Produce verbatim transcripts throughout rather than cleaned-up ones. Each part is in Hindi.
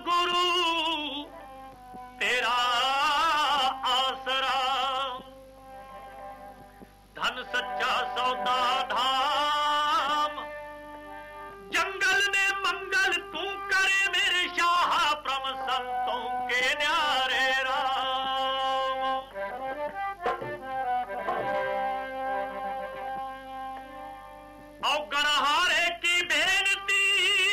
गुरु तेरा आसरा, धन सच्चा सौदा धाम, जंगल में मंगल तू करे मेरे शाह, प्रम संतों के न्यारे राम। और गरहारे की बेनती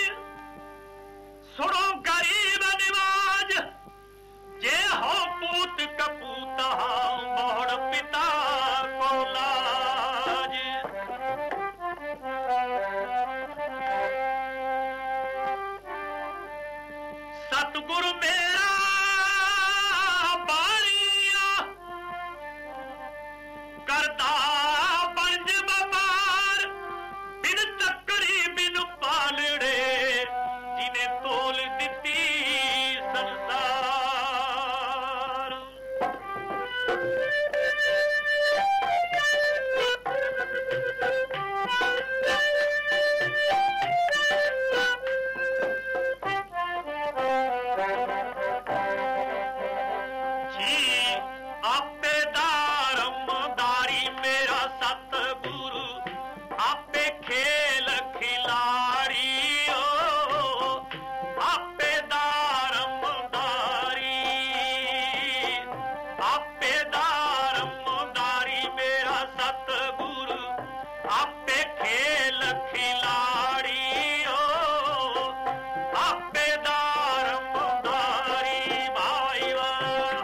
सुनो गरीब निवाज, जे हो पूत कपूत मोड़ पिता को लाज। सतगुरु मेरा बाणिया करदा पंज बपार, बिन तकड़ी बिन पालड़े जिन्हें तोल दिती संसार। जी आपे दारमदारी मेरा सतगुरु, आपे खेल खिलाड़ी ओ, आपे दारमदारी, आपे दारमदारी मेरा सतगुरु, आपे खेल खिलाड़ी ओ, आपे दारमदारी भाई वाह।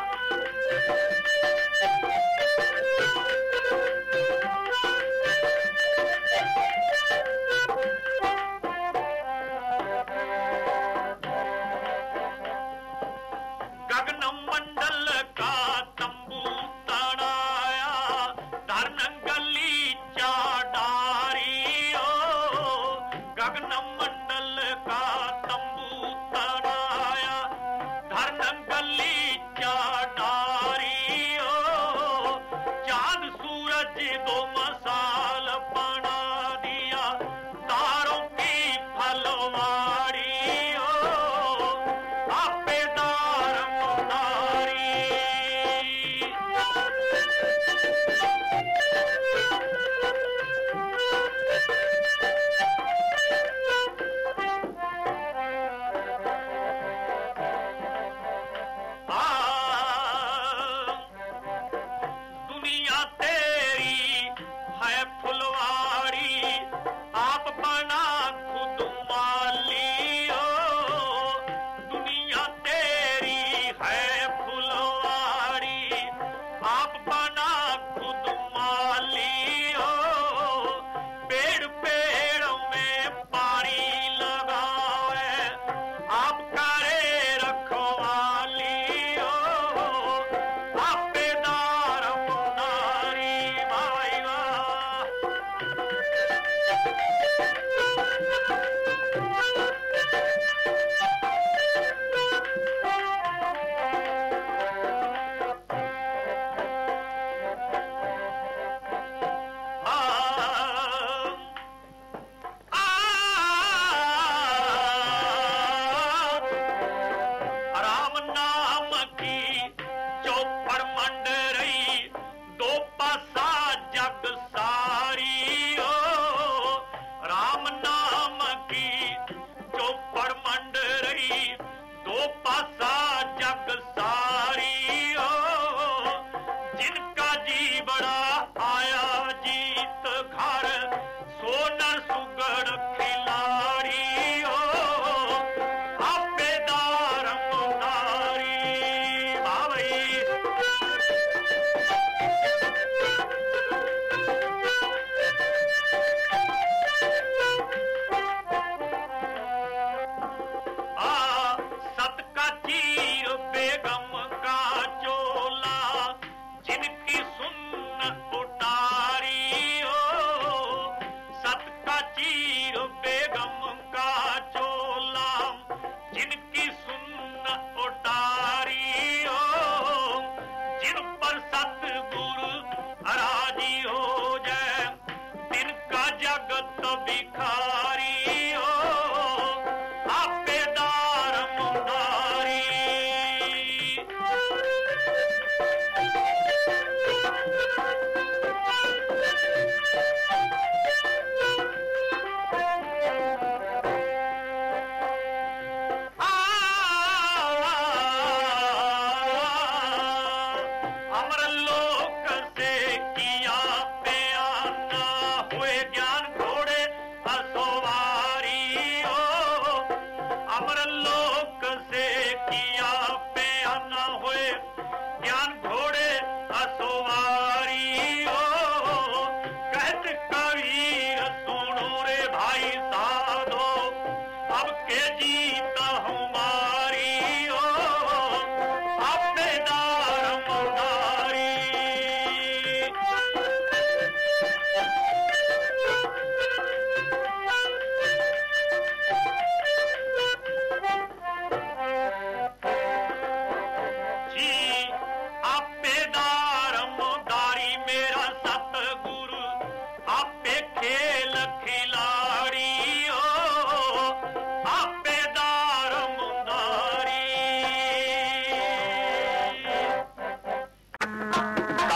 गगन मंडल का तंबू तड़ाया, धर्म गली चाडारी ओ, गगन मंडल का तंबू तड़ाया, धर्म गली चाडारी ओ, चांद सूरज दो मसाल बना दिया, तारों की फलवाड़ी ओ, आपे दारमदारी। आ, दुनिया तेरी है फुलवाड़ी, आप बना खुद माली ओ, दुनिया तेरी है फुलवाड़ी, आप बना खुद माली ओ, पेड़ पेड़ों में पानी लगावे, आप करे रखवाली ओ, आपे दारमदारी भाई वाह। राम नाम की चौपड़ मंड रही, दो पासा जग सारी ओ, राम नाम की चौपड़ मंड रही, दो पासा जग सारी ओ, जिनका जी बड़ा आया जीत घर, सोनर सुगड़ खिलाड़ी ओ, आपे दारमदारी भाई। आ सत का चीर बेगम का चोला, जिनकी सुन्न उतारी ओ, सत का चीर बेगम का चोला, जिनकी सुन्न उतारी ओ, जिन पर सतगुरु राजी हो जाए, तिनका जगत भिखारी ओ, आपे दारमदारी।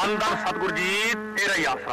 धन धन सतगुरु जी तेरा ही आसरा।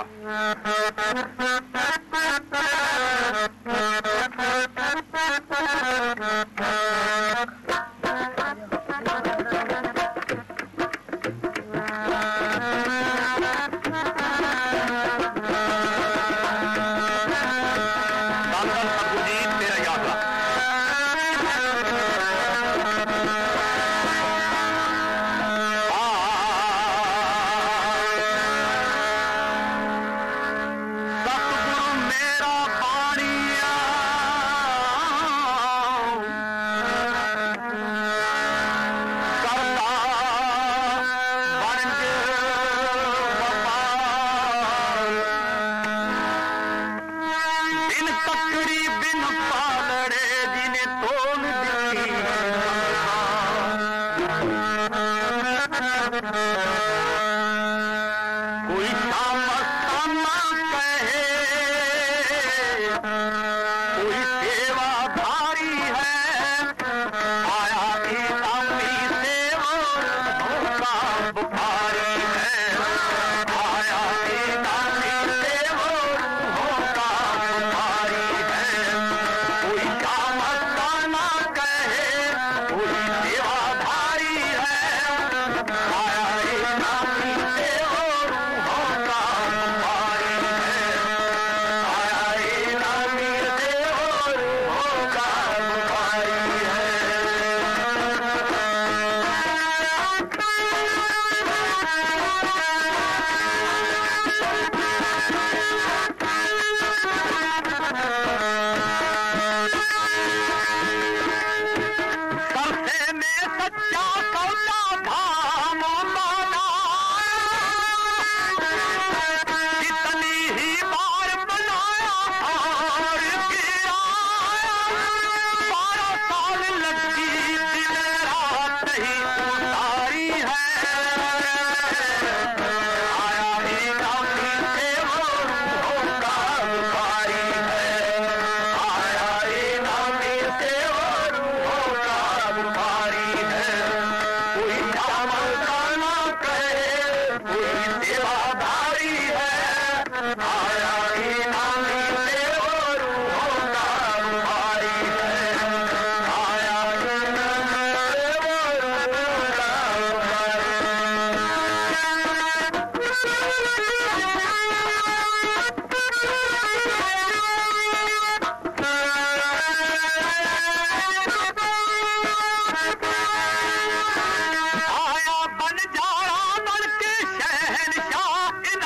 आया बन जाड़ा बन के शहनशाह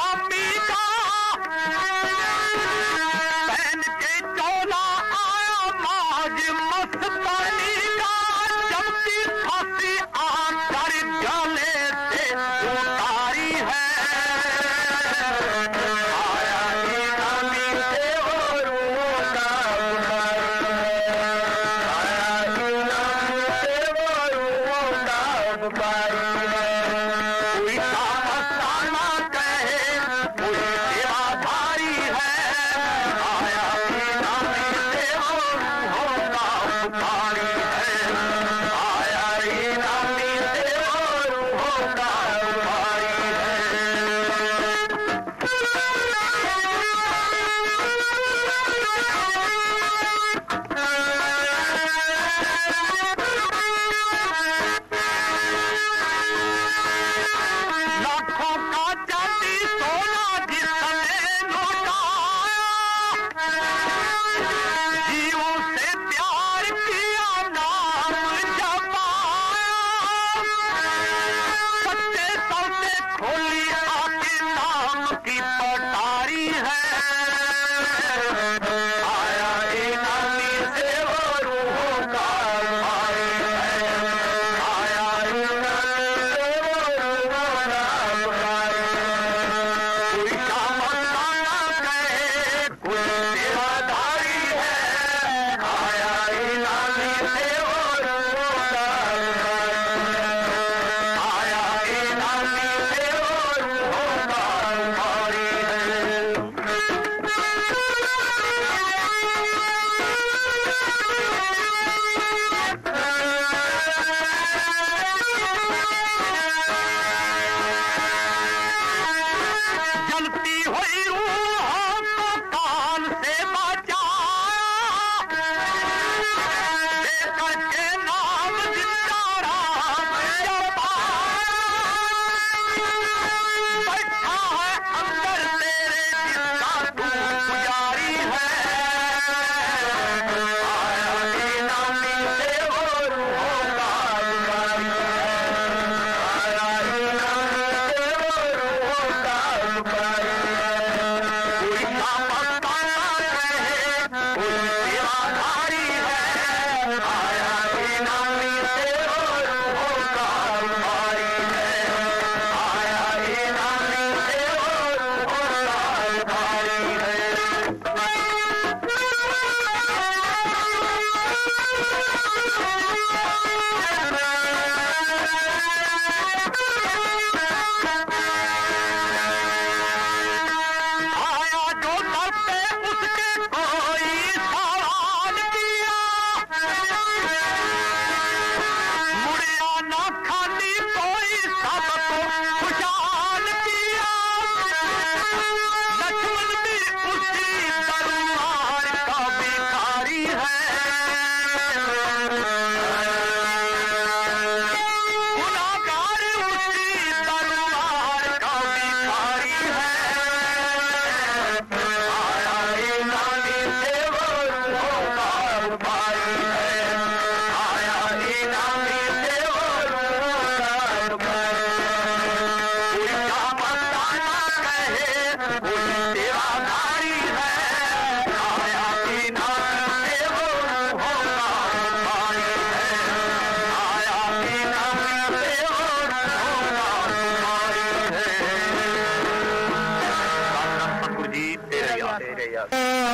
यार।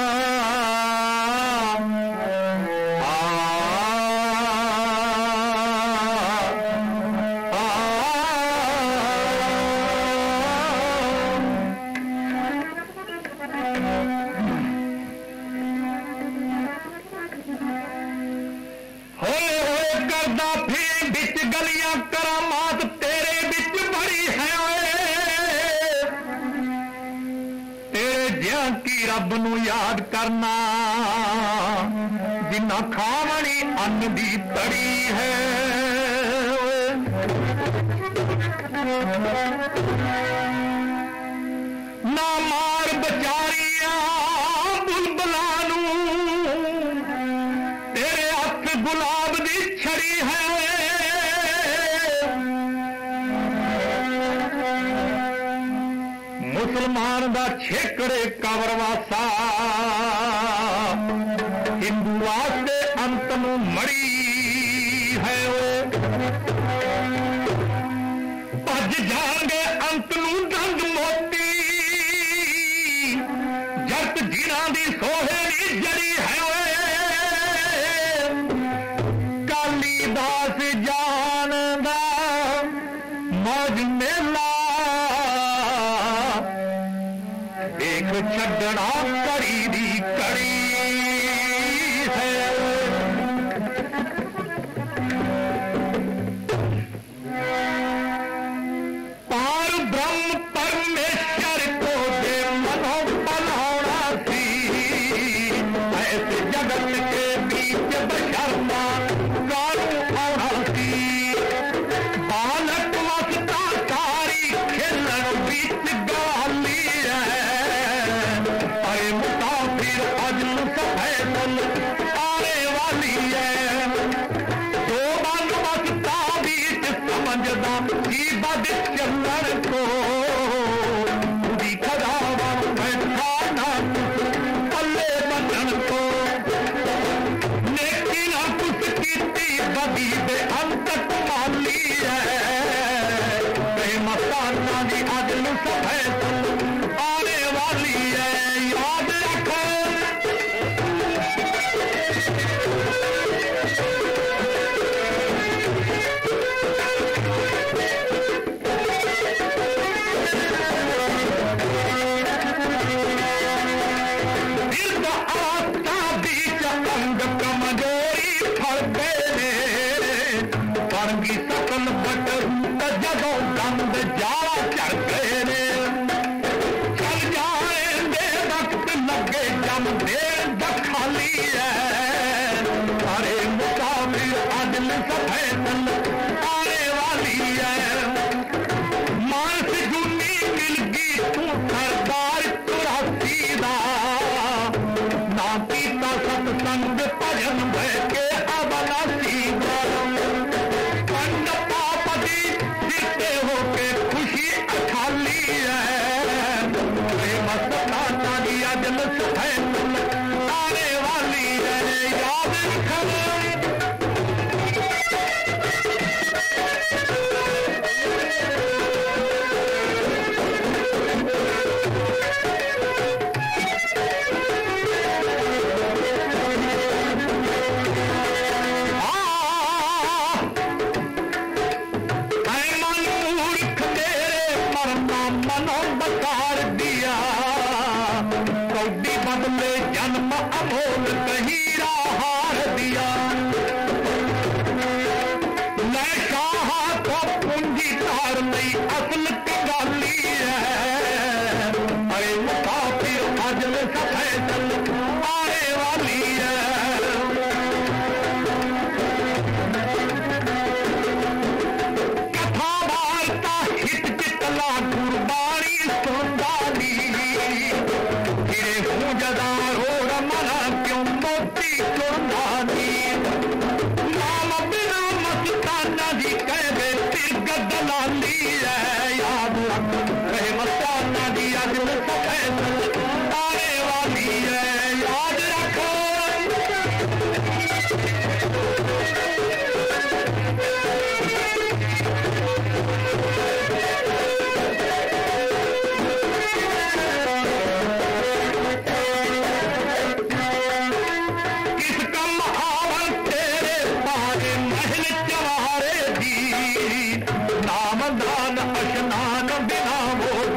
रब नू याद करना जिन्ना खावनी अन्न दी तड़ी है। ना मार बचारिया बुलबुला नू तेरे हथ गुलाब दी छड़ी है। मुसलमान दा छेकड़े कवरवासा हिंदू वास्ते अंत नू मड़ी है। भज जाएंगे अंत नू दंद मोती जट जिना दी सोहे दी जड़ी है। कालीदास जान दा मौज मेला देख छड़ना कड़ी दी कड़ी है। पार ब्रह्म परमेश्वर को दे मनो बनाना सी ऐसे जगत के बीच बशर्मा कानू आना सी। बालक वसता सारी खेलन बीच गाली है। अरे मुसाफिर अजल सफैदल आने वाली है। दो बन वसता बीच समझदा की बद चलन को खुदी खदावा बैठा ना पल्ले बदन को। नेकी ना कुछ कीती बदी दे अंत माली है। मस्ताना दी अजल सफैदल आने वाली है। याद रखो आस्था बीच अंग कमजोरी फड़ते ने फड़गी सकल बटरू जदों गंद जाला चढ़ते ने। चल जाए दे वक्त लगे जम दे खाली है। अरे मुसाफिर अदल सफैदल आने वाली है। मानस जुनी मिल गई तू सरदार चौरासी दा ना पीता सत्संग भजन बह के हवाला सीधा। कंड पाप दी जीते होके खुशी अठाली है। मस्ताना दी अजल सफैदल आने वाली है। याद रखो बदले जन्म अमोल कहीरा हार दिया। मैं शाह को पूंजी तार नहीं असल गाली है। अरे मुसाफिर अजल सफैदल आने वाली है। कथा वार्ता हित चितला गुरबाणी सुंदानी जदा हो रमना क्यों मोती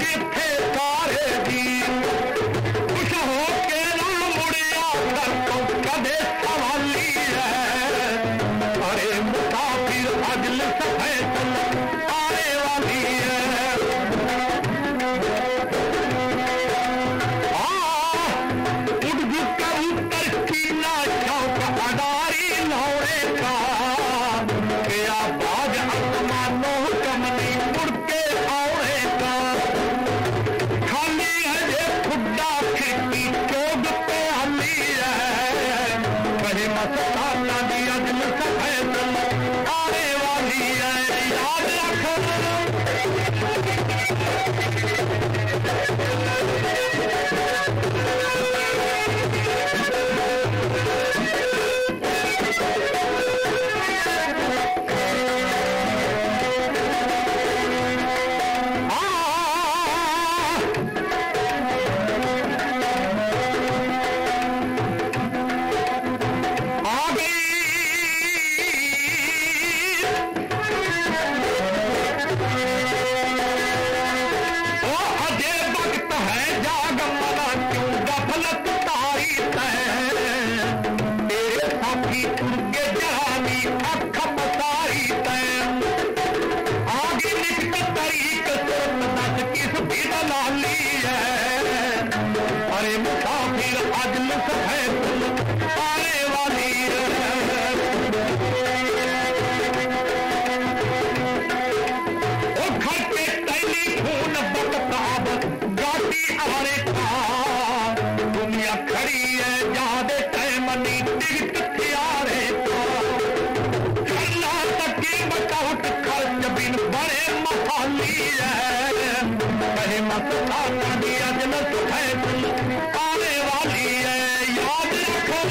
थे सारे दी खुश हो के ना मुड़िया कर तो कदे सवाली है अरे मुसाफिर अजल सफेद आने वाली है आने वाली है याद रखो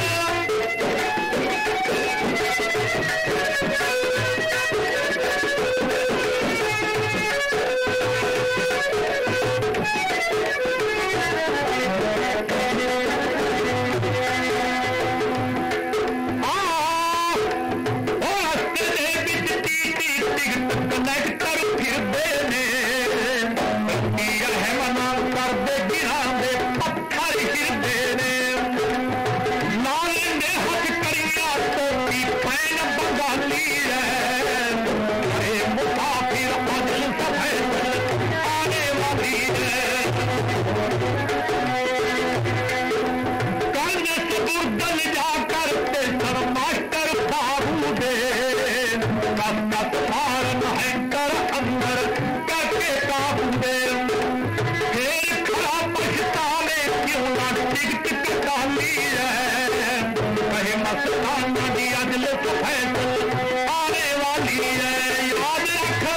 आने वाली है याद रखो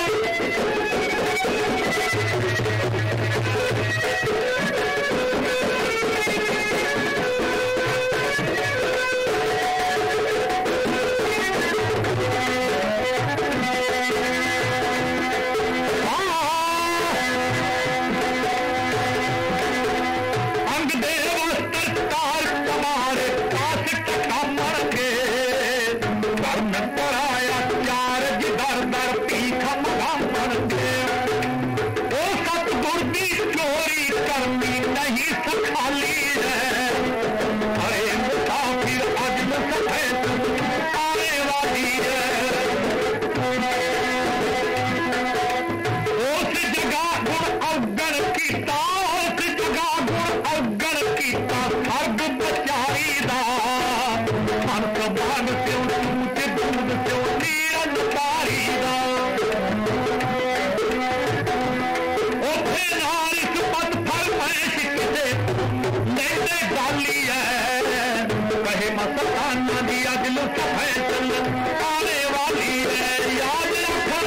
आने वाली है याद रखो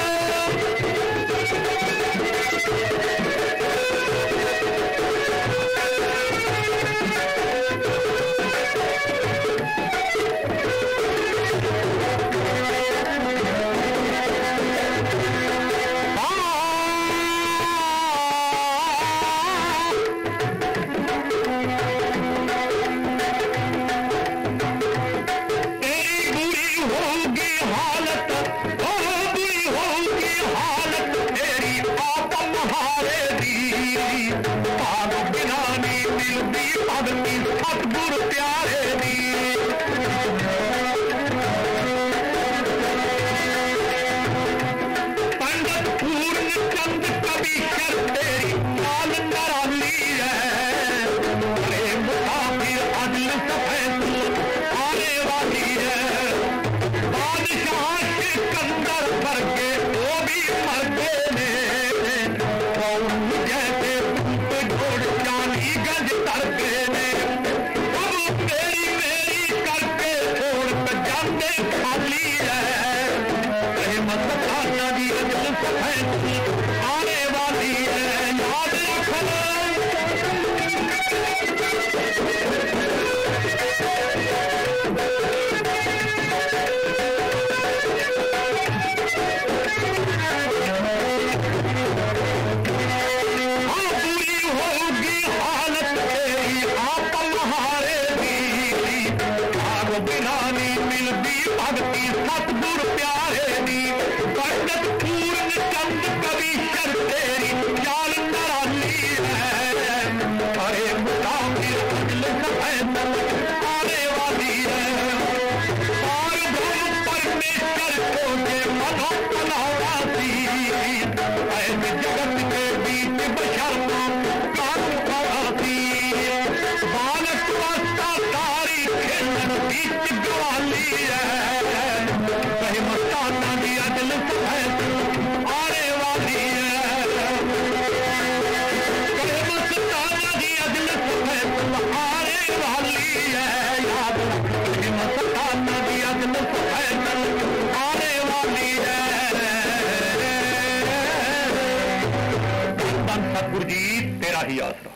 धन सतगुरु जी तेरा ही आसरा।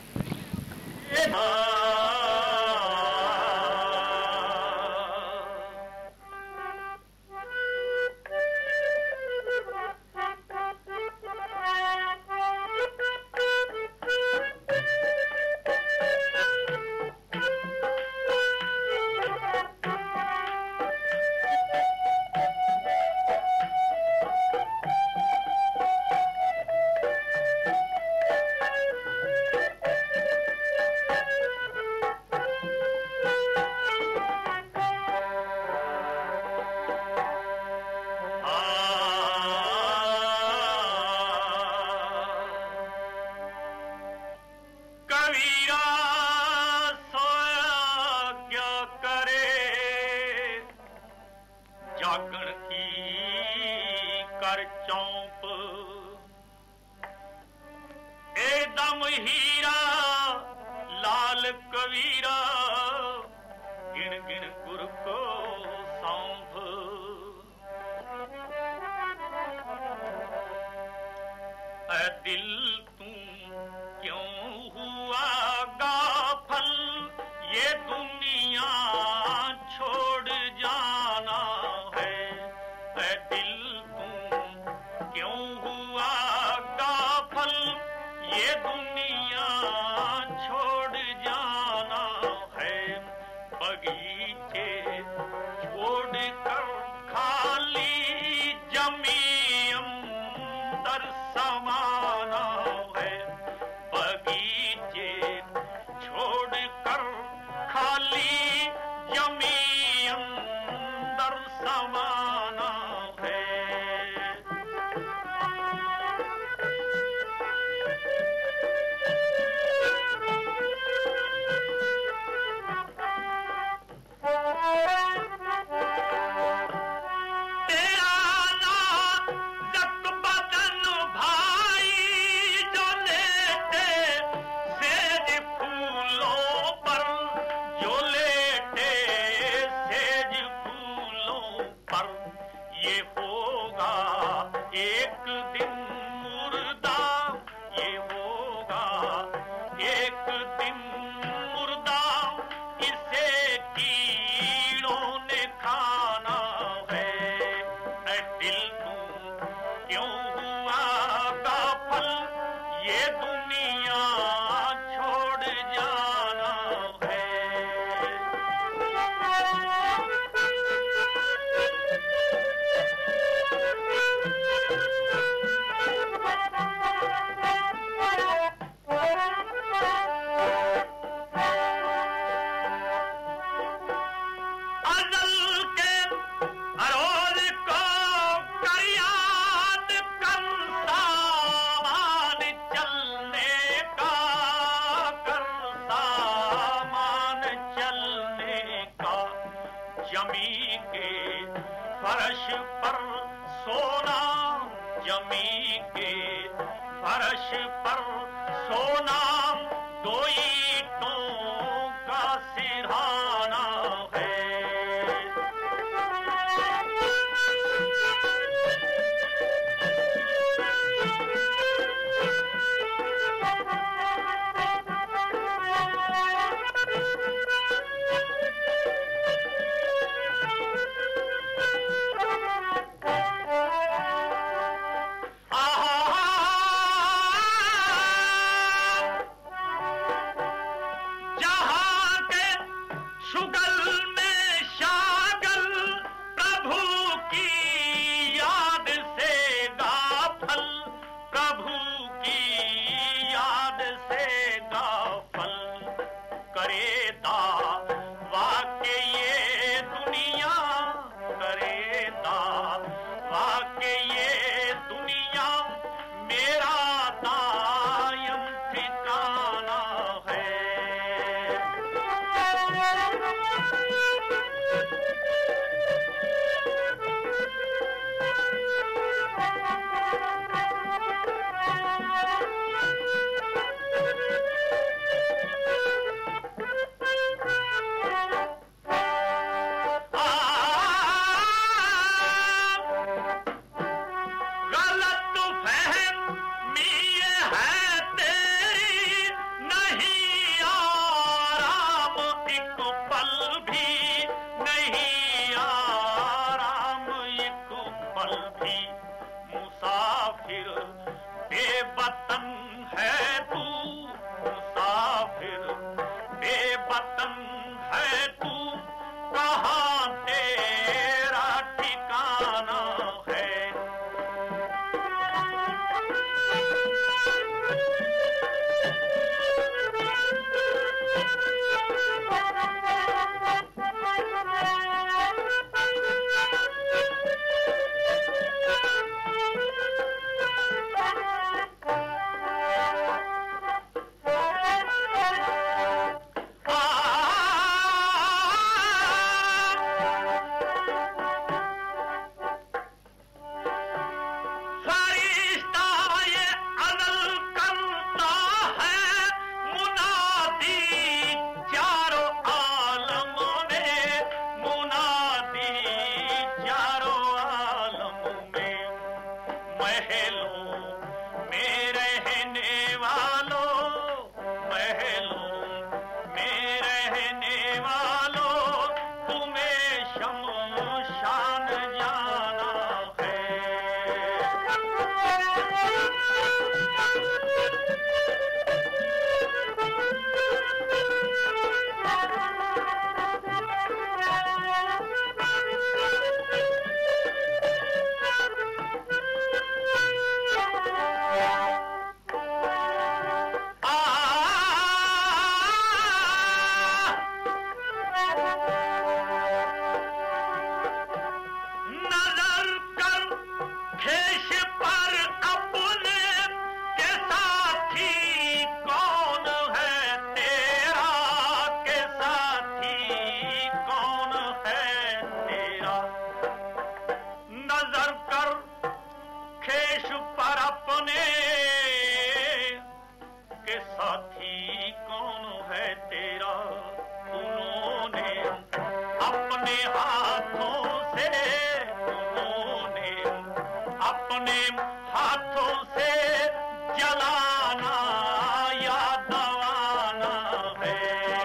साथी कौन है तेरा, उन्होंने अपने हाथों से उन्होंने अपने हाथों से जलाना या दबाना है।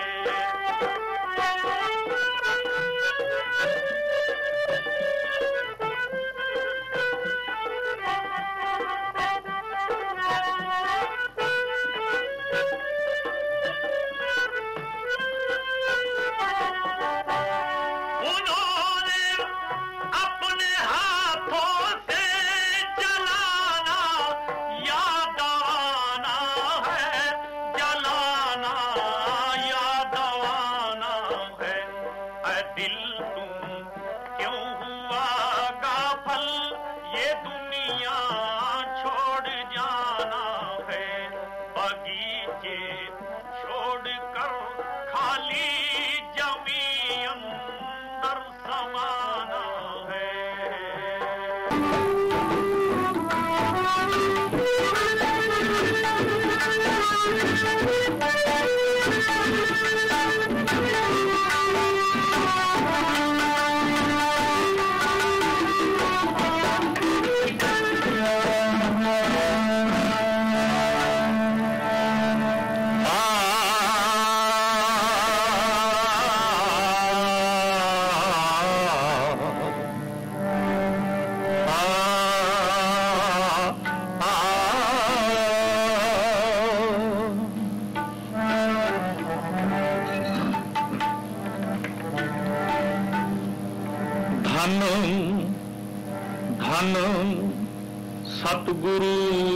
सतगुरु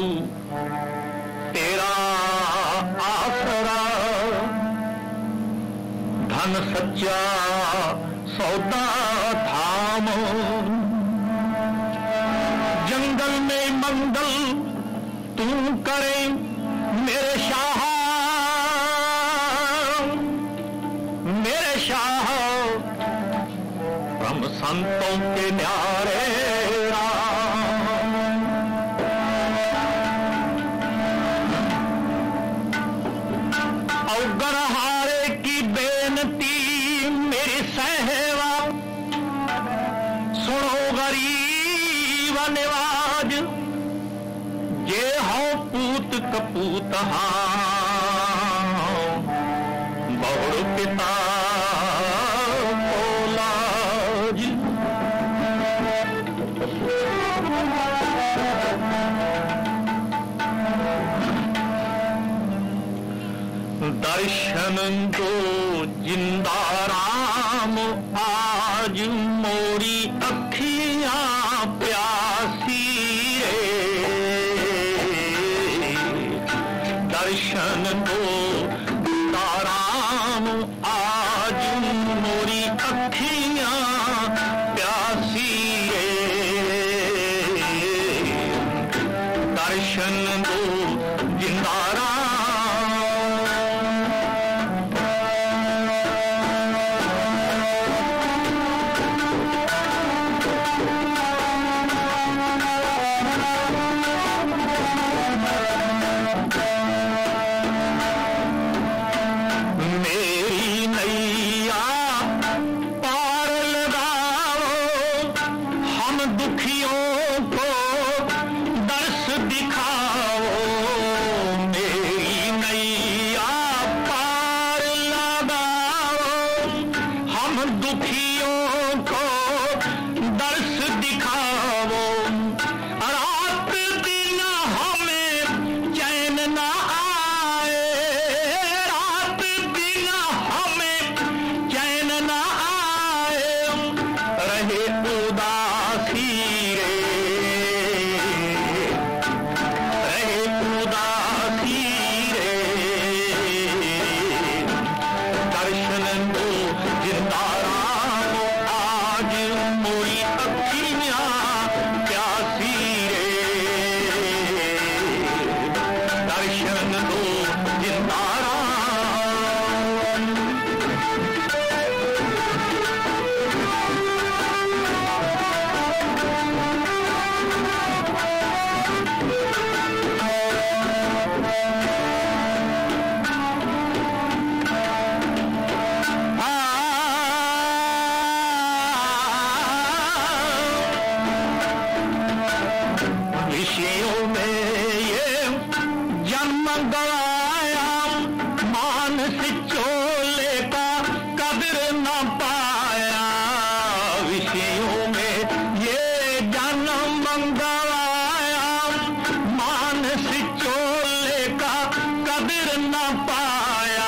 तेरा आसरा, धन सच्चा सौदा धाम, जंगल में मंगल तू करे मेरे शाह, मेरे शाह ब्रह्म संतों के न्यारे गरहारे की बेनती मेरी सहवा, सुनो गरीब निवाज, जे हो पूत कपूत बहुड़ पिता औलाज। दर्शन दो जिंदा राम आज मोरी अखियां प्यासी रे, दर्शन दो जिंदा राम आज मोरी अखियां प्यासी रे, दर्शन दो जिंदा राम। मेरी नैया पार लगा न पाया।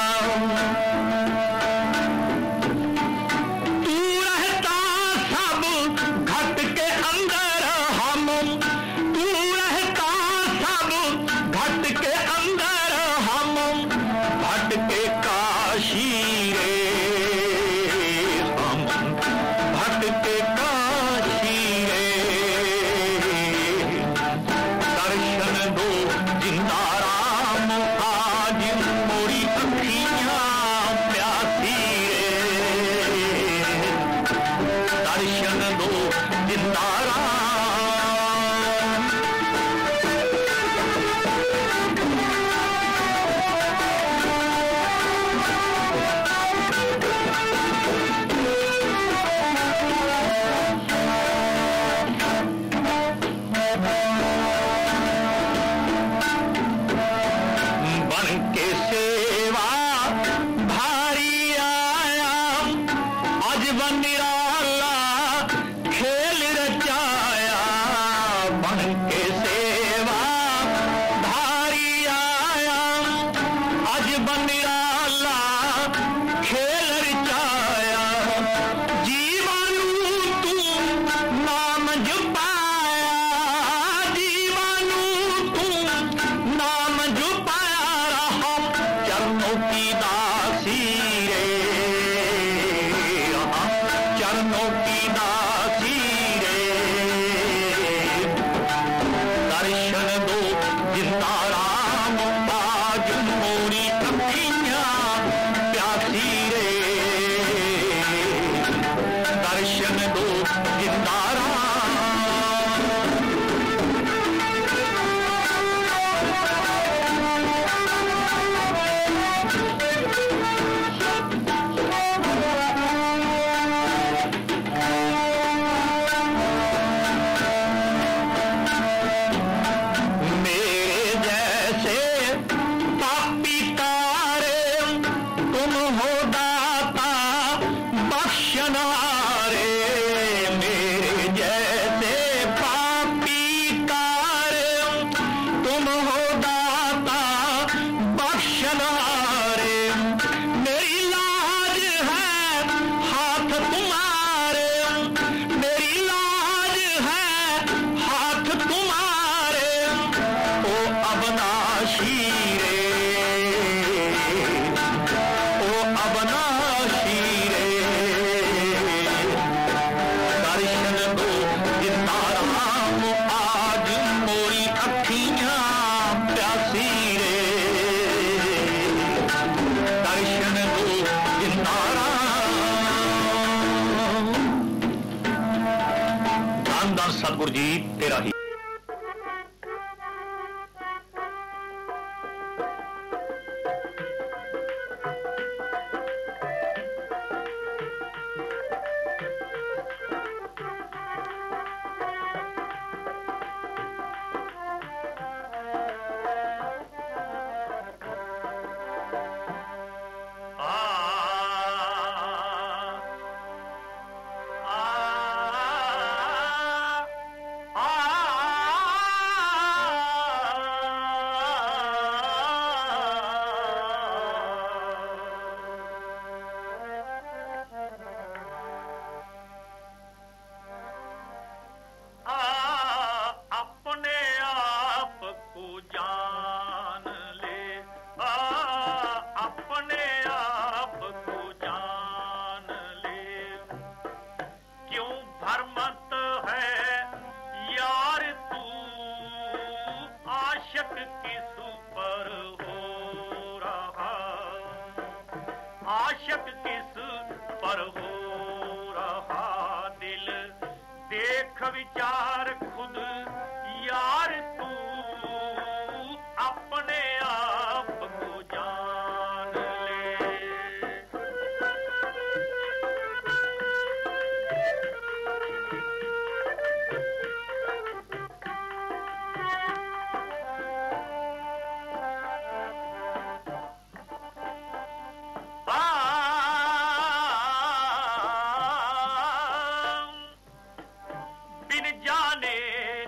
तू रहता सब घट के अंदर हम, तू रहता सब घट के अंदर हम, भटके काशी रे हम, भटके काशी रे। दर्शन दो जिंदा राम आज मोरी अखियां प्यासी रे। दर्शन दो जिंदा राम। बन के सेवा भारी आया आज बन निराला खेल रचाया। बन के सेवा भारी आया आज बन निराला खेल रचाया। जीवानू तू नाम जपाया, जीवानू तू नाम जपाया रहा चरणों की दासी रे। रहा चरणों की दासी रे। दर्शन दो जिंदा राम आज मोरी अखियां प्यासी रे। दर्शन दो जिंदा राम। मेरे जैसे पापी तारे तुम हो दाता बख्शनारे। मेरे जैसे पापी तारे तुम हो दाता बख्शनारे। मेरी लाज है हाथ तुम्हारे, मेरी लाज है हाथ तुम्हारे। ओ अविनाशी रे, ओ अविनाशी रे। दर्शन दो जिंदा राम आज मोरी अखियां प्यासी रे। दर्शन दो जिंदा राम। धन धन सतगुरु जी तेरा ही। आशिक किस पर हो रहा दिल देख विचार खुद यार तू अपने आप को जान ले। बिन जाने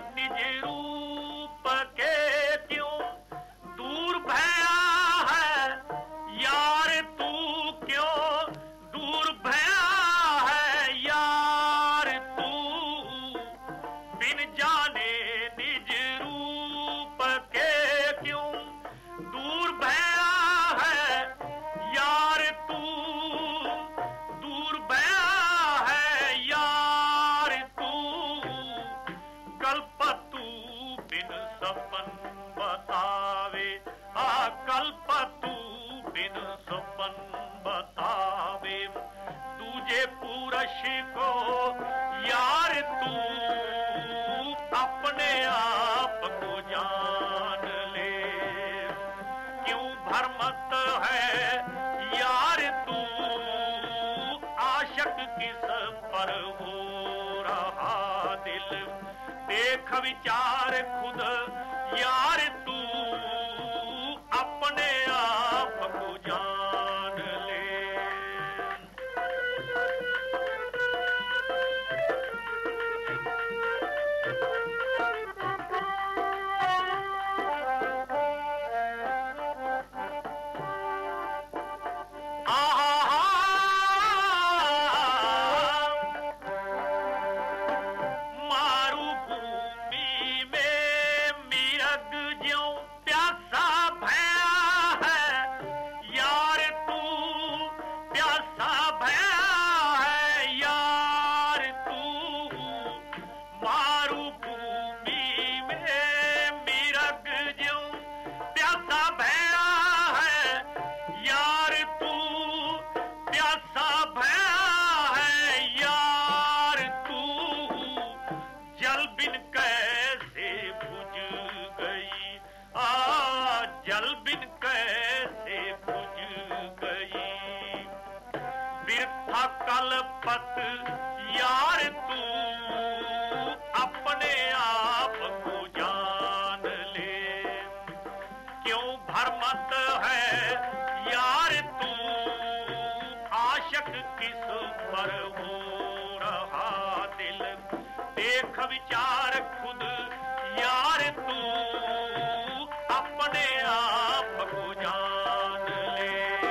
सपन बतावे तुझे पुरुष को यार तू अपने आप को जान ले क्यों भरमत है यार तू आशिक किस पर हो रहा दिल देख विचार खुद यार तू अपने आप को जान ले कलपत यार तू अपने आप को जान ले क्यों भरमत है यार तू आशिक किस पर हो रहा दिल देख विचार खुद यार तू अपने आप को जान ले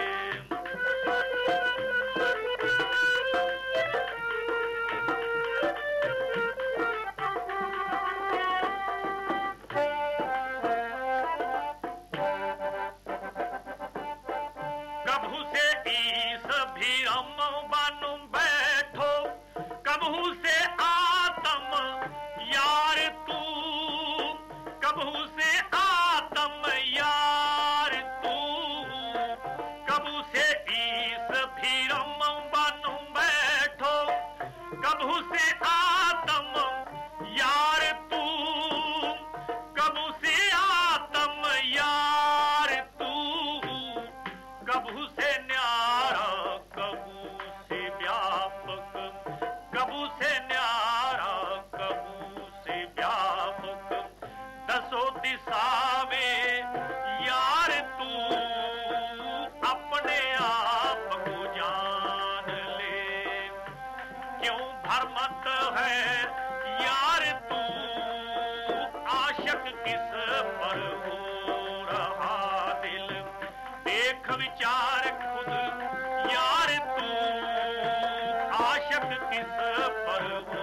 विचार खुद यार तू आशिक किस पर हो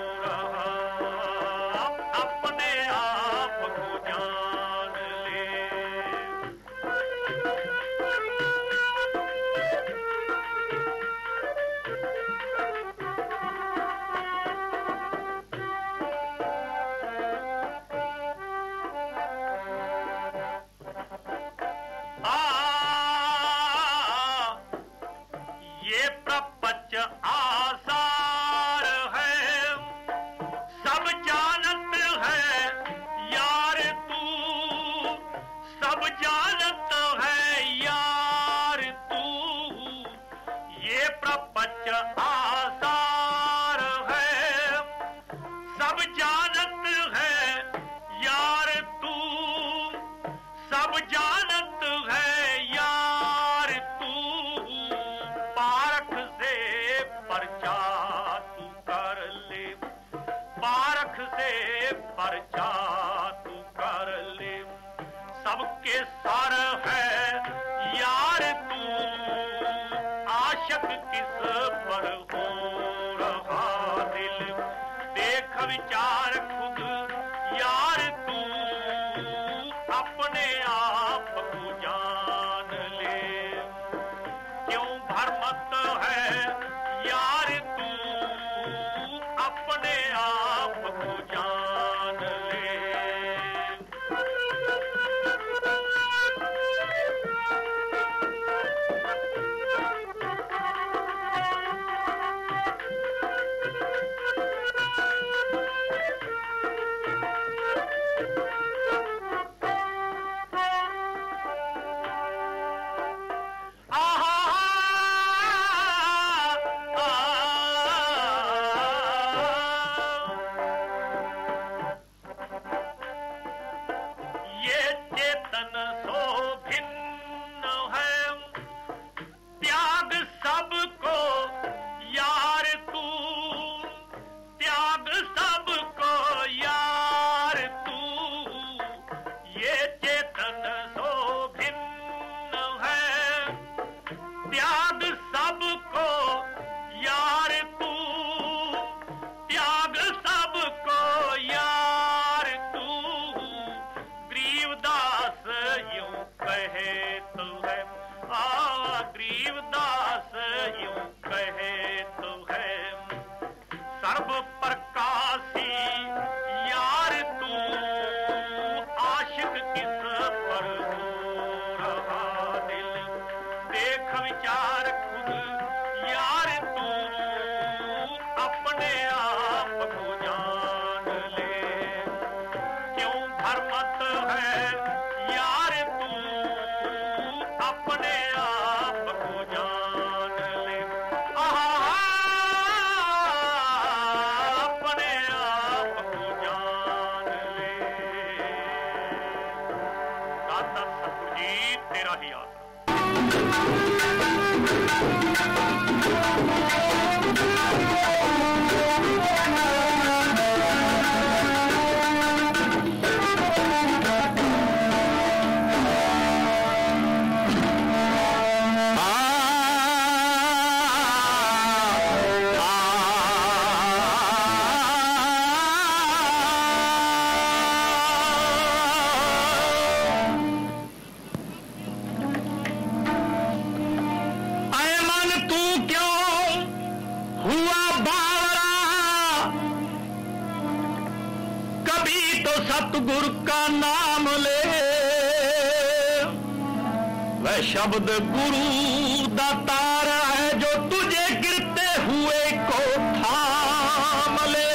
रहा अपने आप को जान ले आसार है सब जानत है यार तू सब जानत है यार तू ये प्रपंच आसार है सब जानत है यार तू सब जानत है यार तू पारख से परचा तू कर ले पारख से परचा तू कर ले सबके सर है यार तू आशिक किस पर हो रहा दिल देख विचार खुद यार तू अपने आप को जान ले क्यों भरमत है यार तू अपने आप को जान ले विचार खुद यार तू अपने आप को जान ले क्यों भरमत है यार तू अपने आप को जान ले आहा अपने आप को जान ले दाता सतगुरु जी तेरा ही आसरा सतगुरु का नाम ले वह शब्द गुरु दातार है जो तुझे गिरते हुए को थाम ले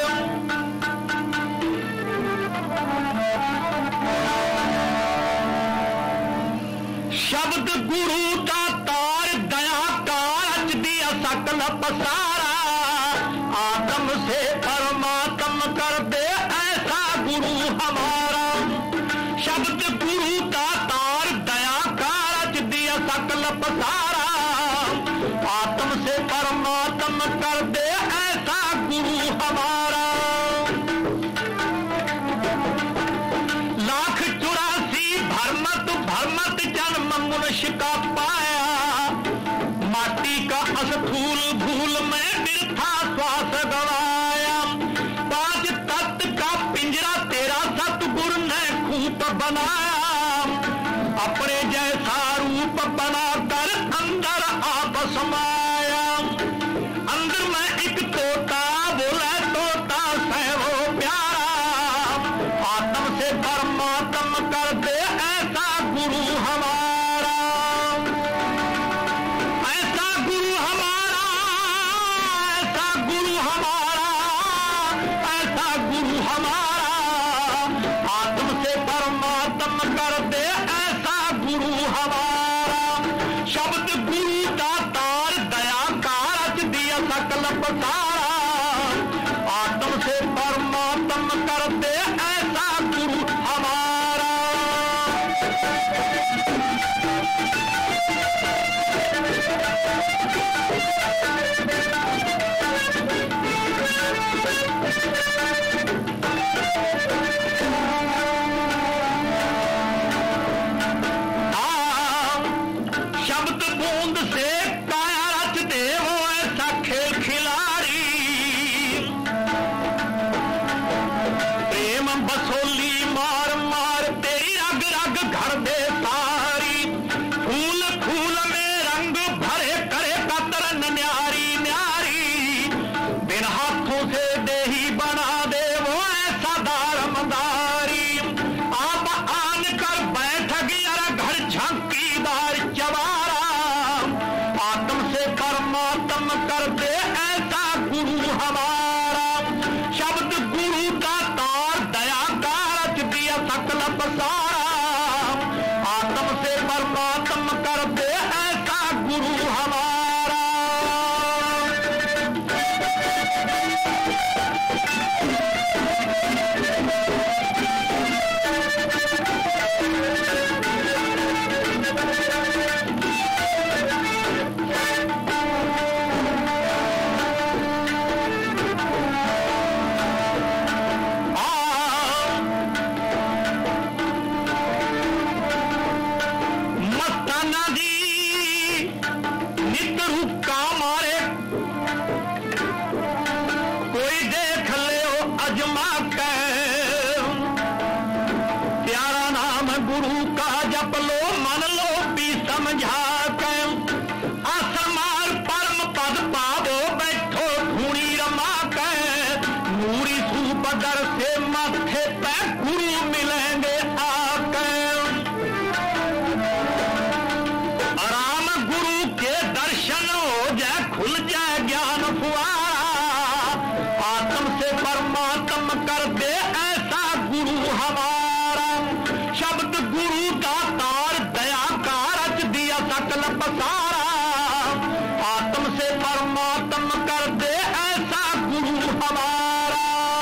शब्द गुरु दातार दया कारज दिया सकल पसारा आदम से परमात्म कर दे ऐसा गुरु हमारा शब्द गुरु का तार दया कारज दिया सकल पसारा आत्म से परमात्म कर दे ऐसा गुरु हमारा लाख चौरासी भरमत भरमत जन्म मनुष्य का पाया माटी का अस्थूल भूल में बिरथा श्वास गवाया पांच तत्व का पिंजरा तेरा सतगुरु ने खूब बनाया अपने जैसा रूप बनाकर अंदर आप समाया अंदर में एक तोता बोला तोता से वो प्यारा आत्म से परमात्म कर दे ऐसा गुरु हमारा ऐसा गुरु हमारा ऐसा गुरु हमारा ऐसा गुरु हमारा आत्म से परमात्म कर दे ऐसा गुरु हमारा शब्द गुरु का तार दया कारज दिया सकल पसारा आत्म से परमात्म कर दे ऐसा गुरु हमारा शब्द बूंद से काया रच दे वो ऐसा खेल खिलाड़ी प्रेम बसोली मार मार तेरी रग रग घर दे सारी फूल फूल में रंग भरे करे कतर न्यारी न्यारी बिन हाथों से देही बना दे वो ऐसा दारमदारी आप आन कर बैठ गया घर झांकीदार चवारा आत्म से परमात्म कर दे ऐसा गुरु हमारा शब्द गुरु का तार दया कारज दिया सकल पसारा आत्म से परमात्म कर दे ऐसा गुरु हमारा मस्ताना जी नित रुका मारे कोई देख ले अजमा के प्यारा नाम गुरु का जप लो मन लो भी समझा के आसमार परम पद पावो बैठो धूणी रमा के नूरी सुबदर से माथे पे गुरु मिलेंगे आके राम गुरु के पसारा, आत्म से परमात्म कर दे ऐसा गुरु हमारा।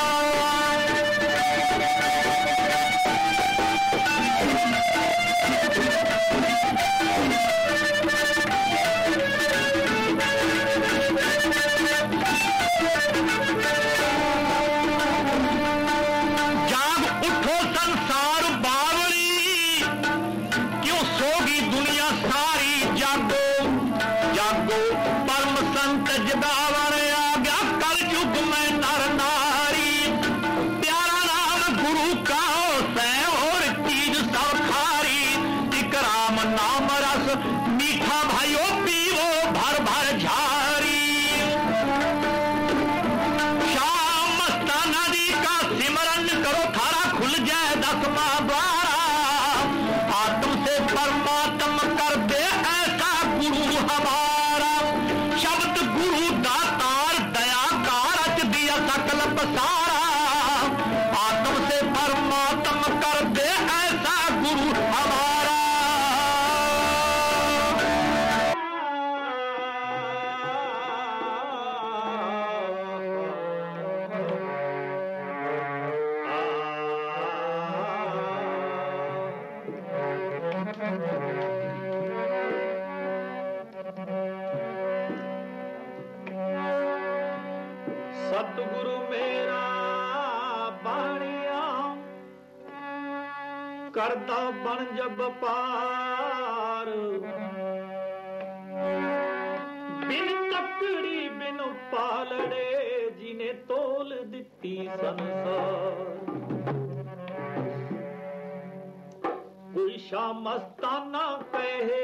जाग उठो संसार बावरी, क्यों सोगी दुनिया सारी, जागो जागो परम संत जगावर आ गया कल युग में नर नारी। प्यारा नाम गुरु का है और चीज सब खारी, एक राम नाम रस मीठा भाइयों पीवो भर भर झारी। शाम मस्ताना जी का सिमरन करो थारा खुल जाए दसवां द्वारा, आत्म से परमात्म कर दे ऐसा गुरु हमारा। शब्द गुरु दातार दया का रच दिया सकल पसारा, आत्म से परमात्म कर दे ऐसा गुरु हमारा। सतगुरु मेरा बाणिया करदा बन जब पार, बिन तकड़ी बिन पालड़े जिने तोल दिती संसार। कोई शाह मस्ताना कहे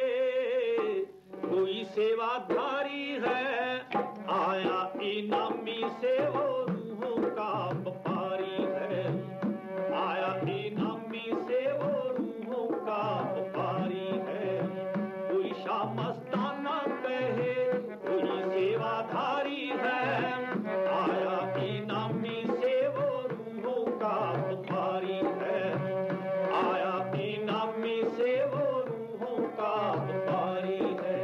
कोई सेवाधारी है, आया इनामी से वो रूहों का व्यापारी है। आया इनामी से वो रूहों का व्यापारी है। कोई शाह मस्ताना कहे कोई सेवाधारी है, आया इनामी से वो रूहों का व्यापारी है। आया इनामी से वो रूहों का व्यापारी है।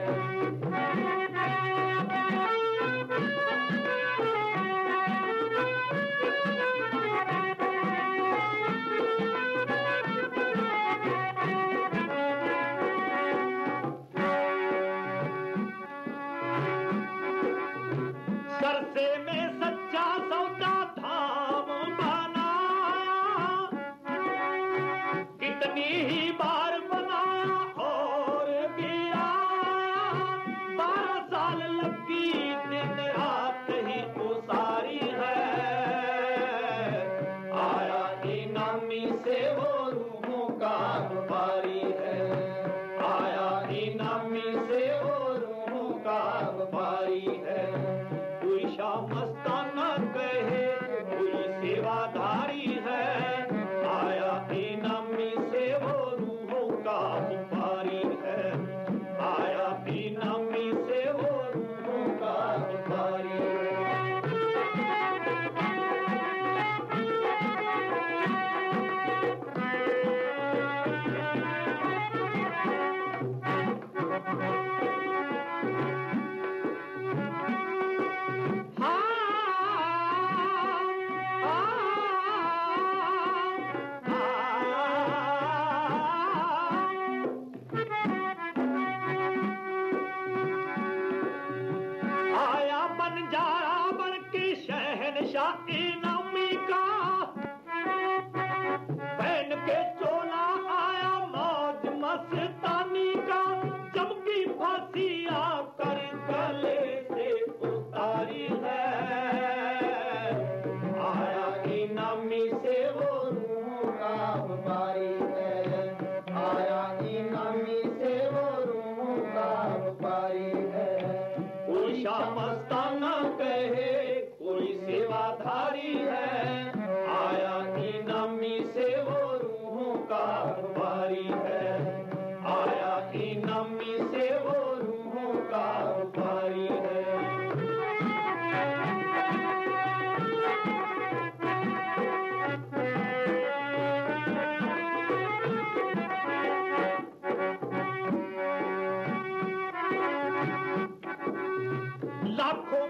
सरसे में सच्चा सौदा धाम बना, कितनी ही बार बना और गिरा। बारह साल लगी दिन रात ही उसारी है, आया इनामी से वो रूहों का व्यापारी है। आया इनामी से वो रूहों का व्यापारी है। कोई शाह मस्ताना कहे कोई सेवाधारी है, आया इनामी से वो रूहों का व्यापारी है। आया इनामी से वो रूहों का व्यापारी है। हाँ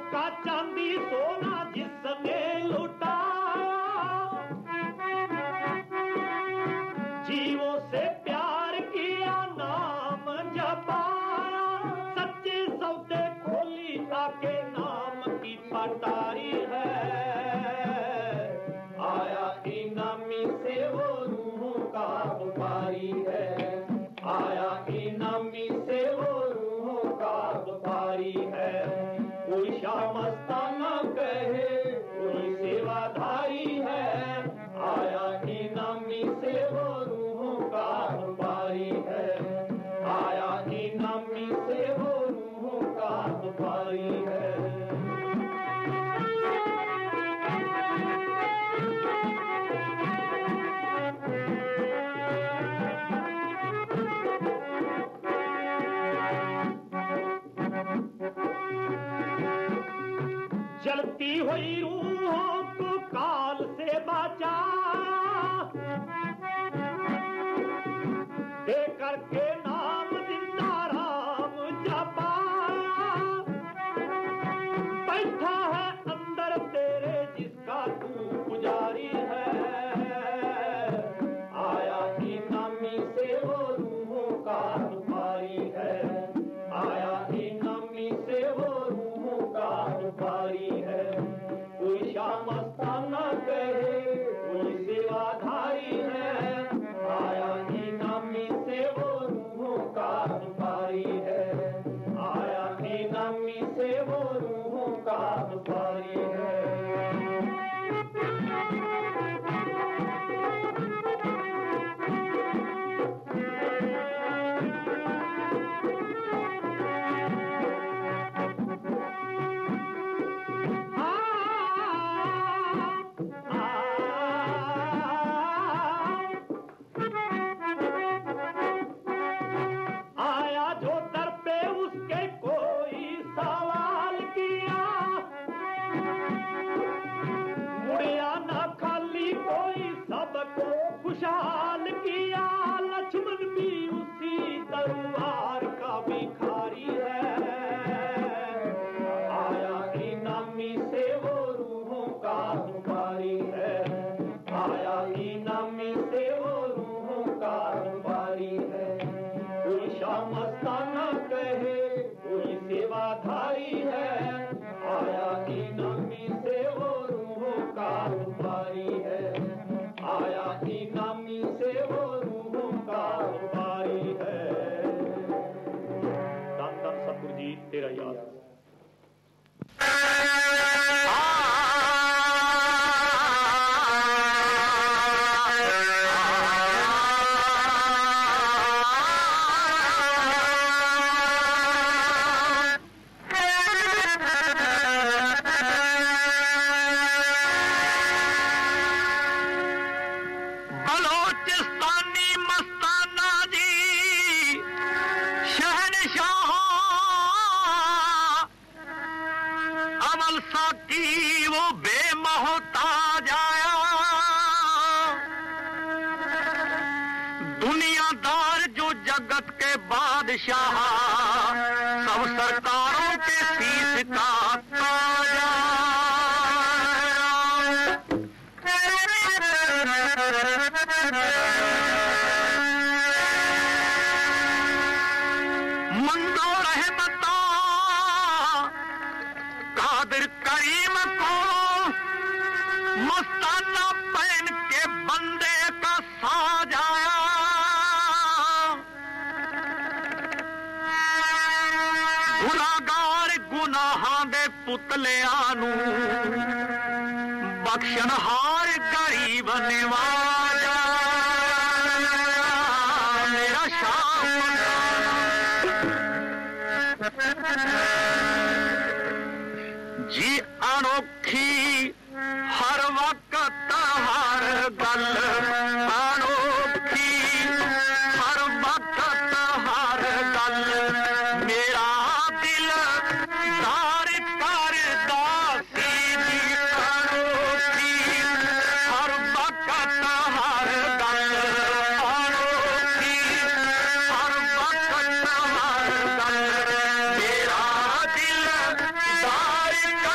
का चांदी सोना जिसने लुटाया, जीवों से प्यार किया नाम जपाया, सच्चे सौदे खोली आके नाम की पटारी है। आया इनामी से वो रूहों का व्यापारी है, आया इनामी से वो रूहों का व्यापारी है। कोई शामस्ताना कहे कोई सेवाधारी है, आया इनामी से वो रूहों का व्यापारी है, आया इनामी से वो रूहों का व्यापारी है। जलती हुई रूहों को काल से बचा, दे करके नाम जिंदा राम जपाया, बैठा है अंदर तेरे जिसका तू पुजारी है। आया इनामी से वो रूहों का व्यापारी है, आया इनामी से वो रूहों का व्यापारी है। कोई शामस्ताना कहे कोई सेवाधारी है, आया इनामी से वो रूहों का व्यापारी है, आया इनामी से वो रूहों का व्यापारी है। आया जो दर पे उसके कोई सवाल किया, मुड़िया ना खाली कोई सबको खुशहाल किया। लक्ष्मण भी उसी तलवार का भिखारी है, आया इनामी से वो रूहों का व्यापारी है, आया इनामी से वो रूहों का व्यापारी है। कोई शामस्ताना कहे कोई सेवाधारी है, आया इनामी से वो रूहों का व्यापारी है, आया इनामी से वो रूहों का व्यापारी है। धन धन सतगुरु जी तेरा याद। बलोचिस्तानी मस्ताना जी शहनशाह अमल साकी वो बेमोहताज आया, दुनियादार जो जगत के बादशाह सब सरकारों के शीश का ताज आया। मंदो रहमता कादिर करीम को मस्ताना पहन के बंदे का साज आया। गुनाहगार गुनाहां दे पुतलियां नू बख्शनहार गरीब निवाजा मेरा शाह जी अनोखी हर वक्त हर गल अनोखी हर वक्त हर गल मेरा दिल दार कर दासी जी अनोखी हर वक्त हर गल अनोखी हर वक्त हर गल मेरा दिल दार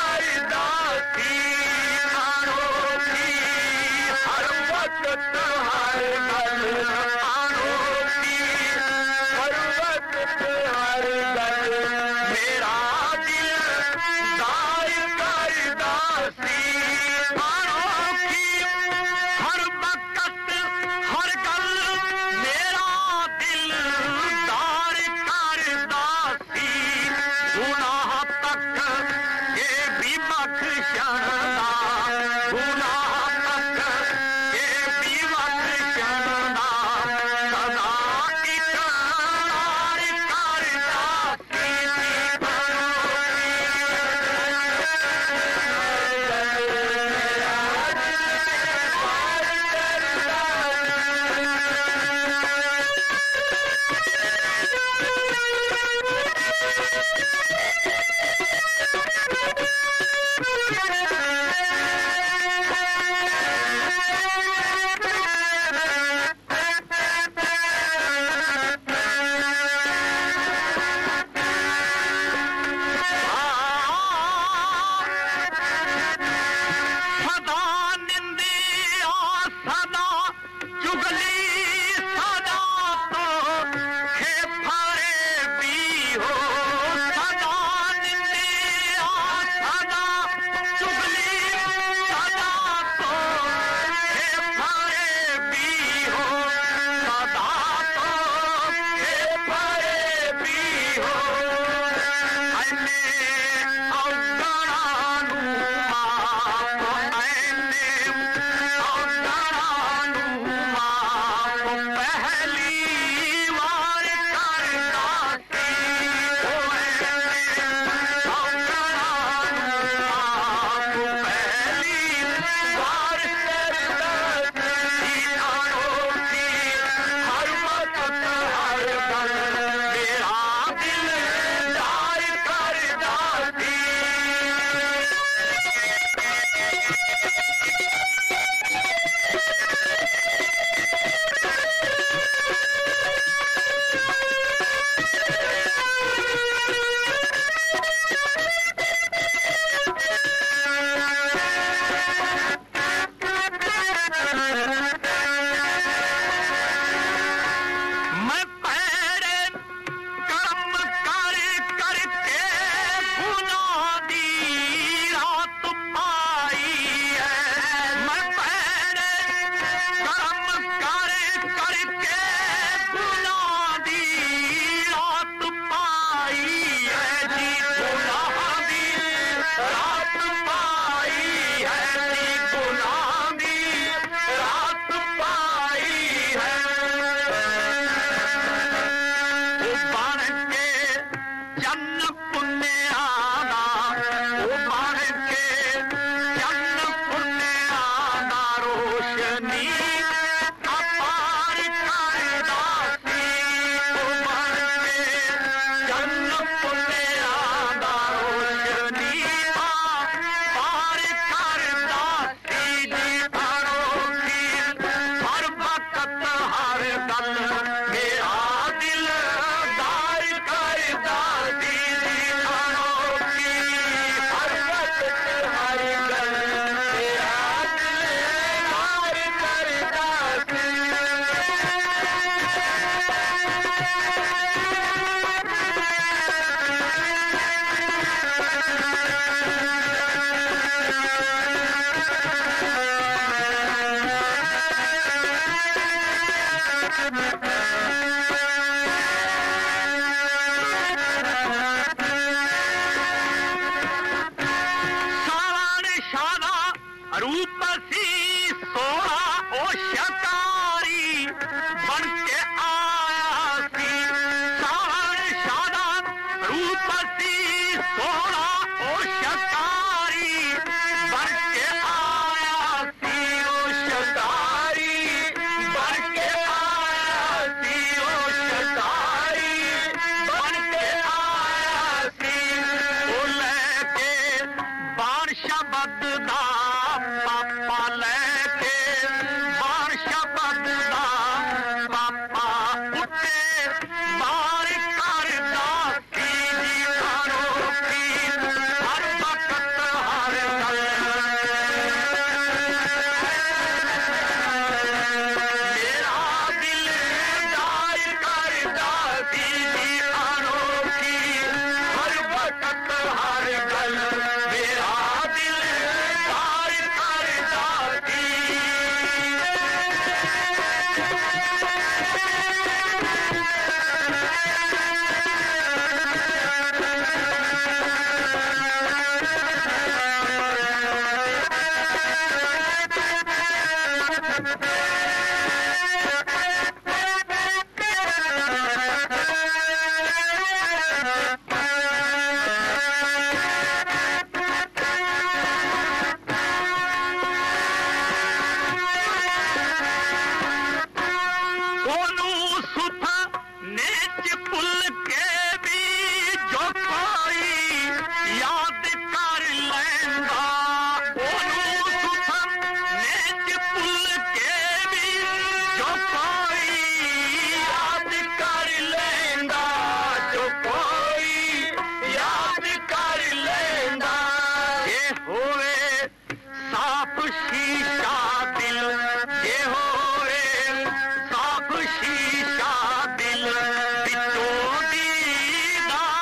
साफ शीशा दिल विचों दीदार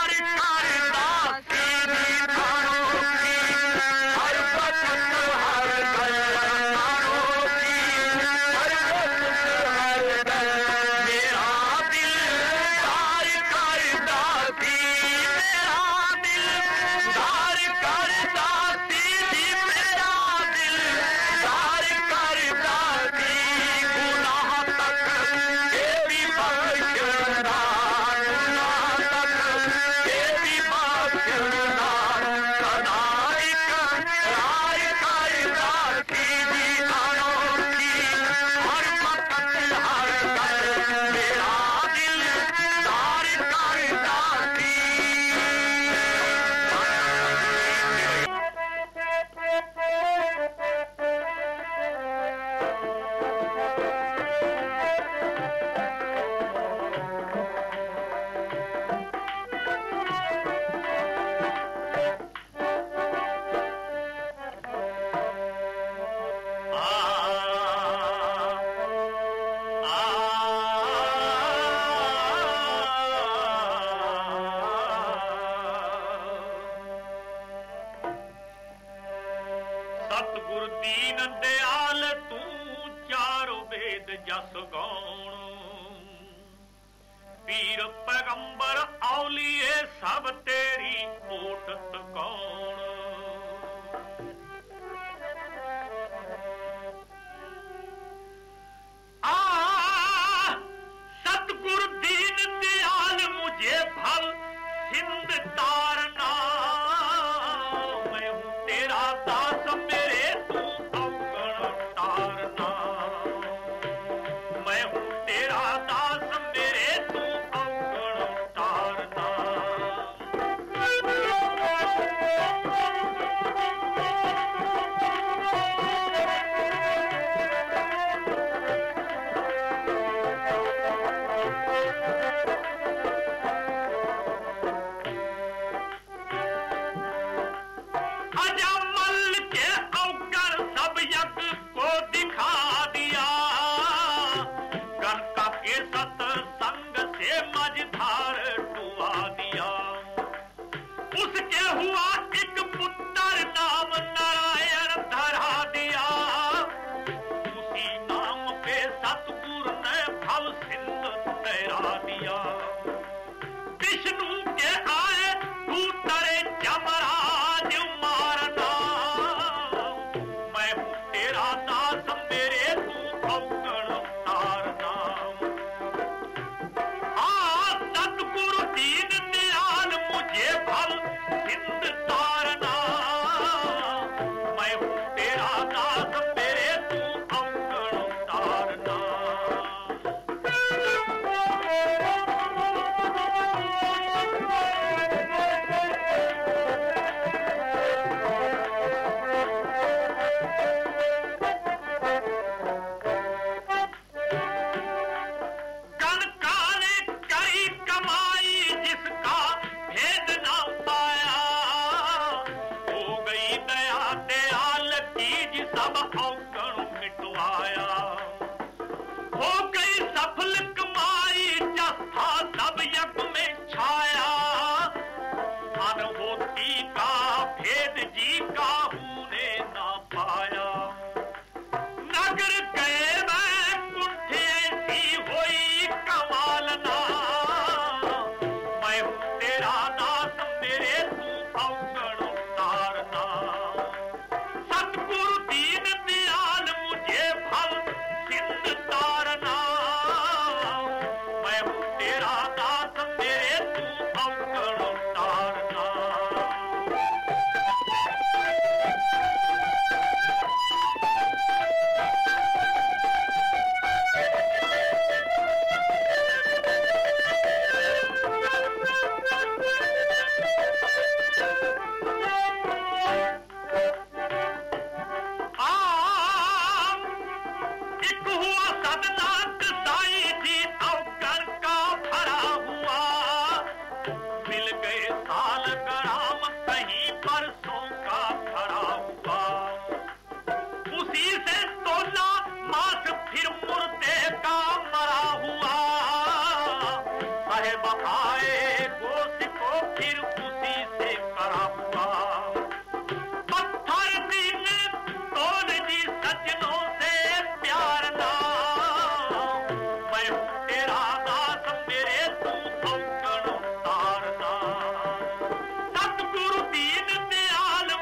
सतगुर दीन दयाल तू चारो वेद जस गौण पीर पैगंबर औलिए सब तेरी ओटत कौन आ सतगुर दीन दयाल मुझे भव सिंध तारना मैं हूं तेरा दास मेरे तू अवगण तारना मैं हूं तेरा दास मेरे तू अवगण तारना अजमल के अवकर सब यज्ञ को दिखा दिया कनका के सत्संग से मझधार डुबा दिया उसके हुआ एक पुत्र नाम नारायण धरा दिया उसी नाम पे सतगुरु ने भव सिंध तैरा दिया विष्णु के आए दूतरे जमराज मारना मैं हूं तेरा दास मेरे तू अवगण तारना आ सतगुरु दीन दयाल मुझे भव सिंध तारना मैं हूं तेरा दास मेरे तू अवगण तारना कनका ने करी कमाई जिसका भेद ना पाया हो गई दया दयाल कीज सब अवगण मिटवाया हो गई सफल कमाई जस्था सब यज्ञ में छाया अनहोती का भेद जी काहू ने ना पाया नगर गए मैं कुंठ ऐसी हुई कमाल ना मैं हूं तेरा दास मेरे तू अवगण तारना सतगुरु दीन दयाल मुझे भव सिंध तारना मैं हूं तेरा दास मेरे तू अवगण तारना आम एक हुआ सदनाक साई जी अवकर का भरा हुआ मिल गए साल ग्राम कहीं परसों का भरा हुआ उसी से तोला मास फिर मुर्दे का मरा हुआ साहेब आए गोश को फिर उसी से करा हुआ पत्थर दिन तोड़ दी सजनों से प्यार ना मैं हूं तेरा दास मेरे तू अवगण तारना सतगुरु दीन दयाल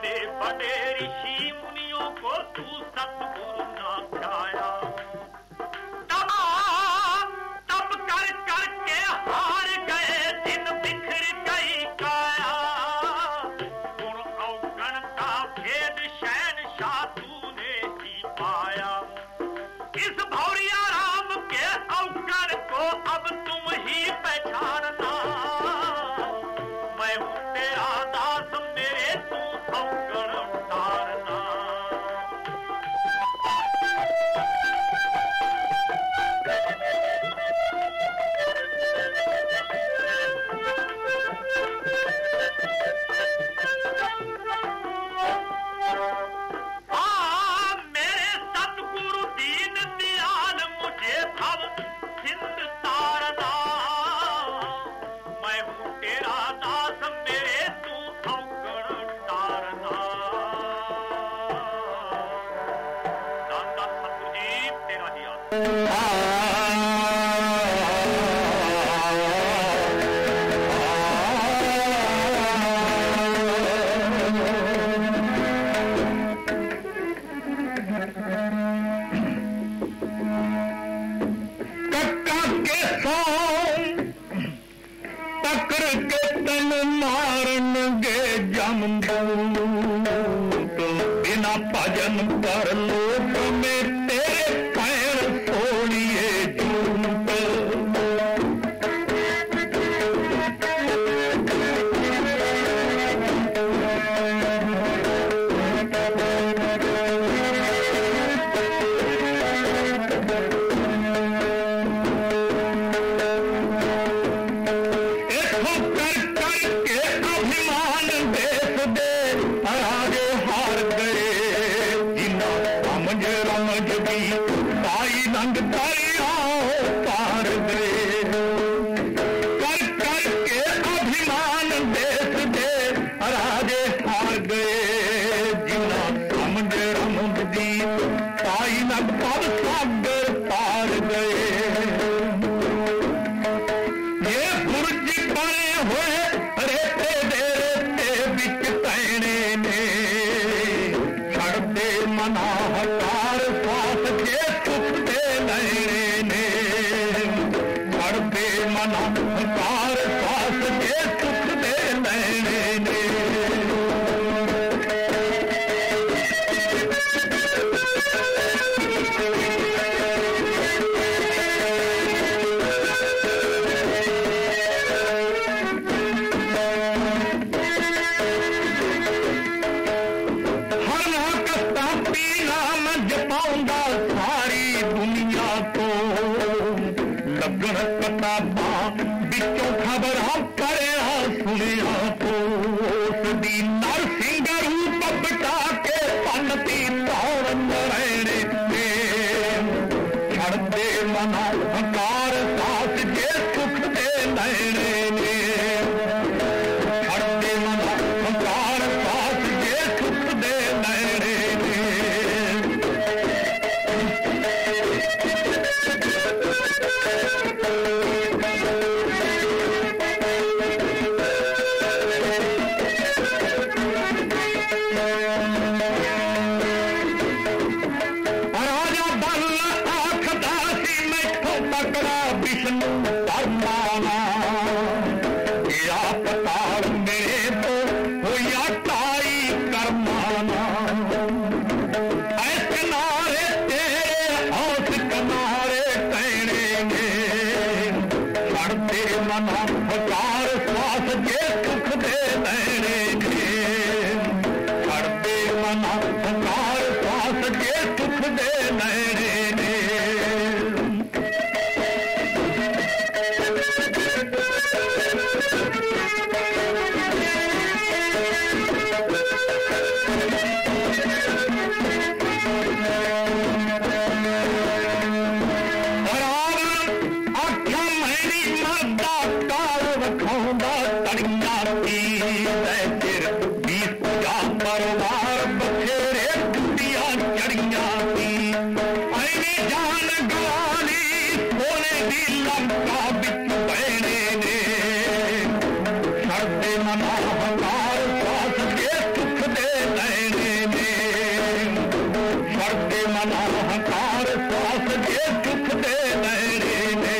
बड़े बड़े ऋषि मुनियों को तू सतगुरु ना ध्याया। तब तब कर कर के हार गए दिन बिखर गई काया। गुण अवगुण का भेद शहंशाह तूने ही पाया। इस भौरिया राम के अवगुण को अब तुम ही पहचानना। मैं हूँ तेरा दास मेरे तू अवगुण उतारना। हाँ मेरे सतगुरु दीन दयाल मुझे भव सिंध तारना। मैं हूँ तेरा दास मेरे तू अवगुण तारना। दाता सतगुरु जी तेरा ही आशीर्वाद। कक्का के सौं पकड़ के तन मारनगे जमदूत। बिना भजन पर लोक में तेरे पैर सोड़िए झूठ। इथों कर कर के अभिमान देश दे आगे हार गए। जिन्ना समझ रमझ भी पाई रंग दरियाओं पार गए। कर कर के अभिमान देश दे राजे हार गए। जिन्ना समझ रमझ भी पाई रंग पद सागर पार गए। ये बुर्ज बने हुए रेते दे रेते बिच पैने ने। छड़ते मना हकार साथ के सुख दे नैने ने। छड़ते मना हकार साथ के सुख दे नैने ने। हर कस्ता पीना मैं जपाऊंगा सारी दुनिया को। लगन किताबा बिचों खबर करिया सुनिया तो। सदी नरसिंह रूप बिटा के पन्नती तौर नरैणे ने। छड़ते मना हकार सास के सुख दे नैणे ने। छड़ते मना हकार सास के सुख दे नैणे ने। राजा बल आखदा सी मैथों तकड़ा विष्णु परमाना। या पताल मेरे तो होया टाई करमाना। ऐ किनारे तेरे हौस किनारे टहरेंगे। छड़ते मना हकार श्वास के सुख दे नैनेंगे। छड़ते मना हकार श्वास के सुख दे नैनेंगे। आख्या मैनी मरदा काल रखौंदा तड़िया पी। सिर बीस जा परिवार बथेरे टूटिया चढ़िया पी। मना हकार सास जे सुख दे नैणे ने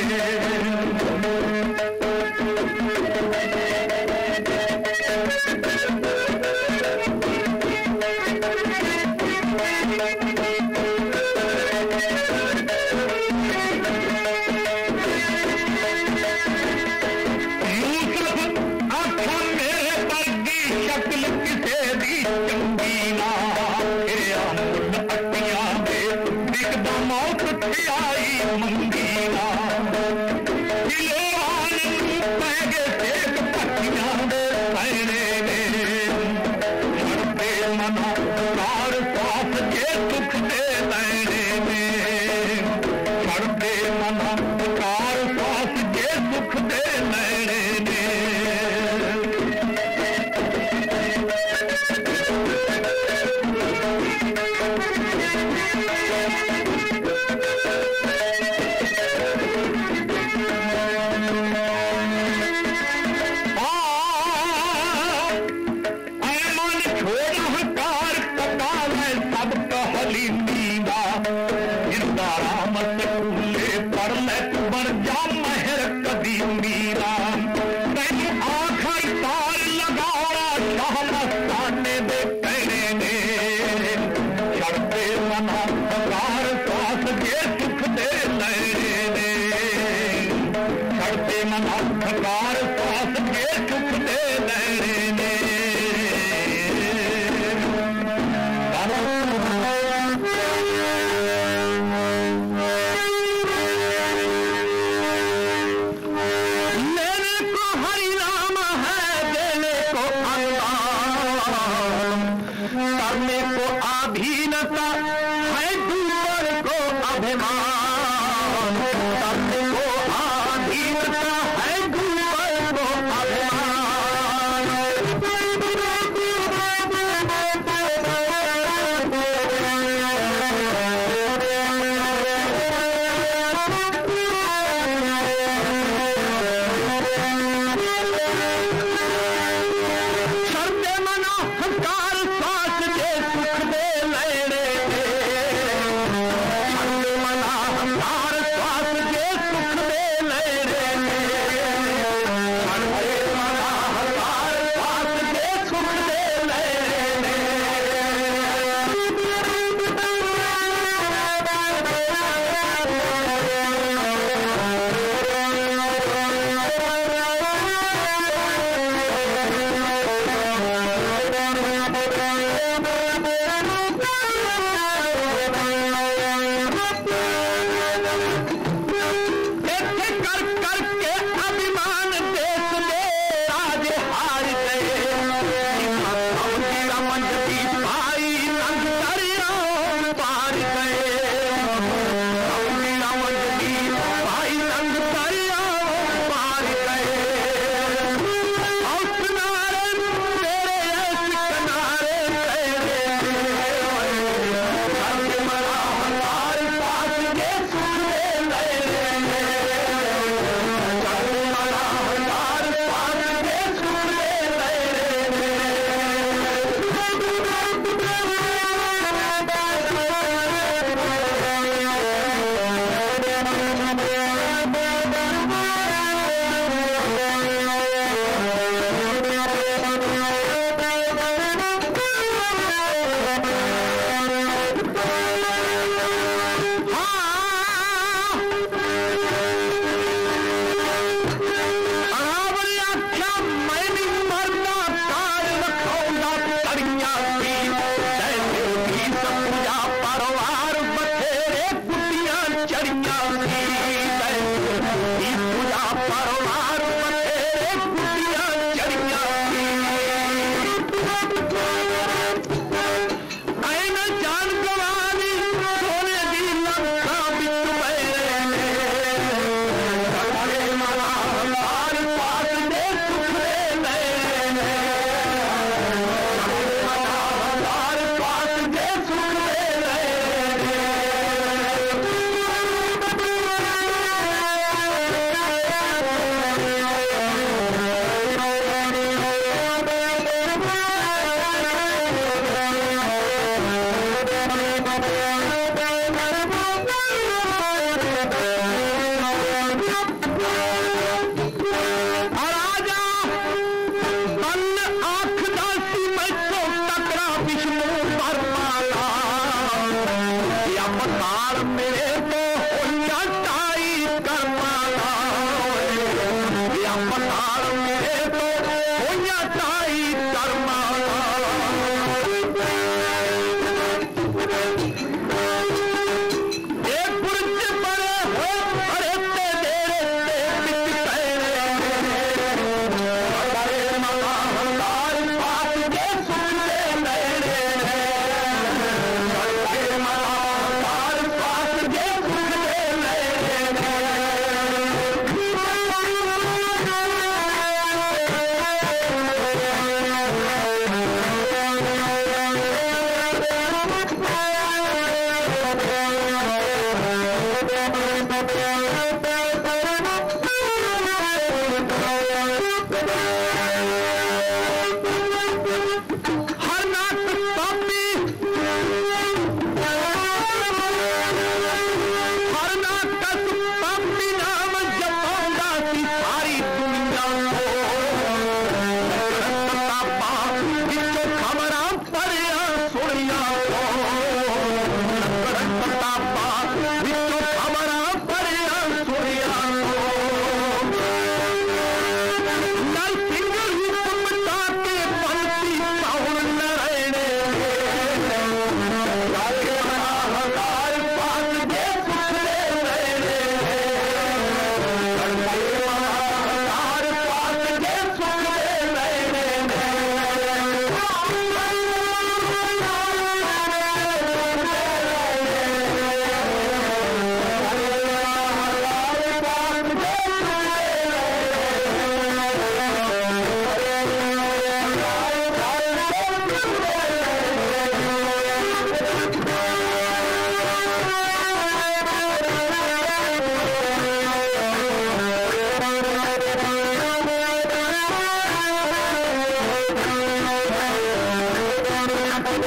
Thank you.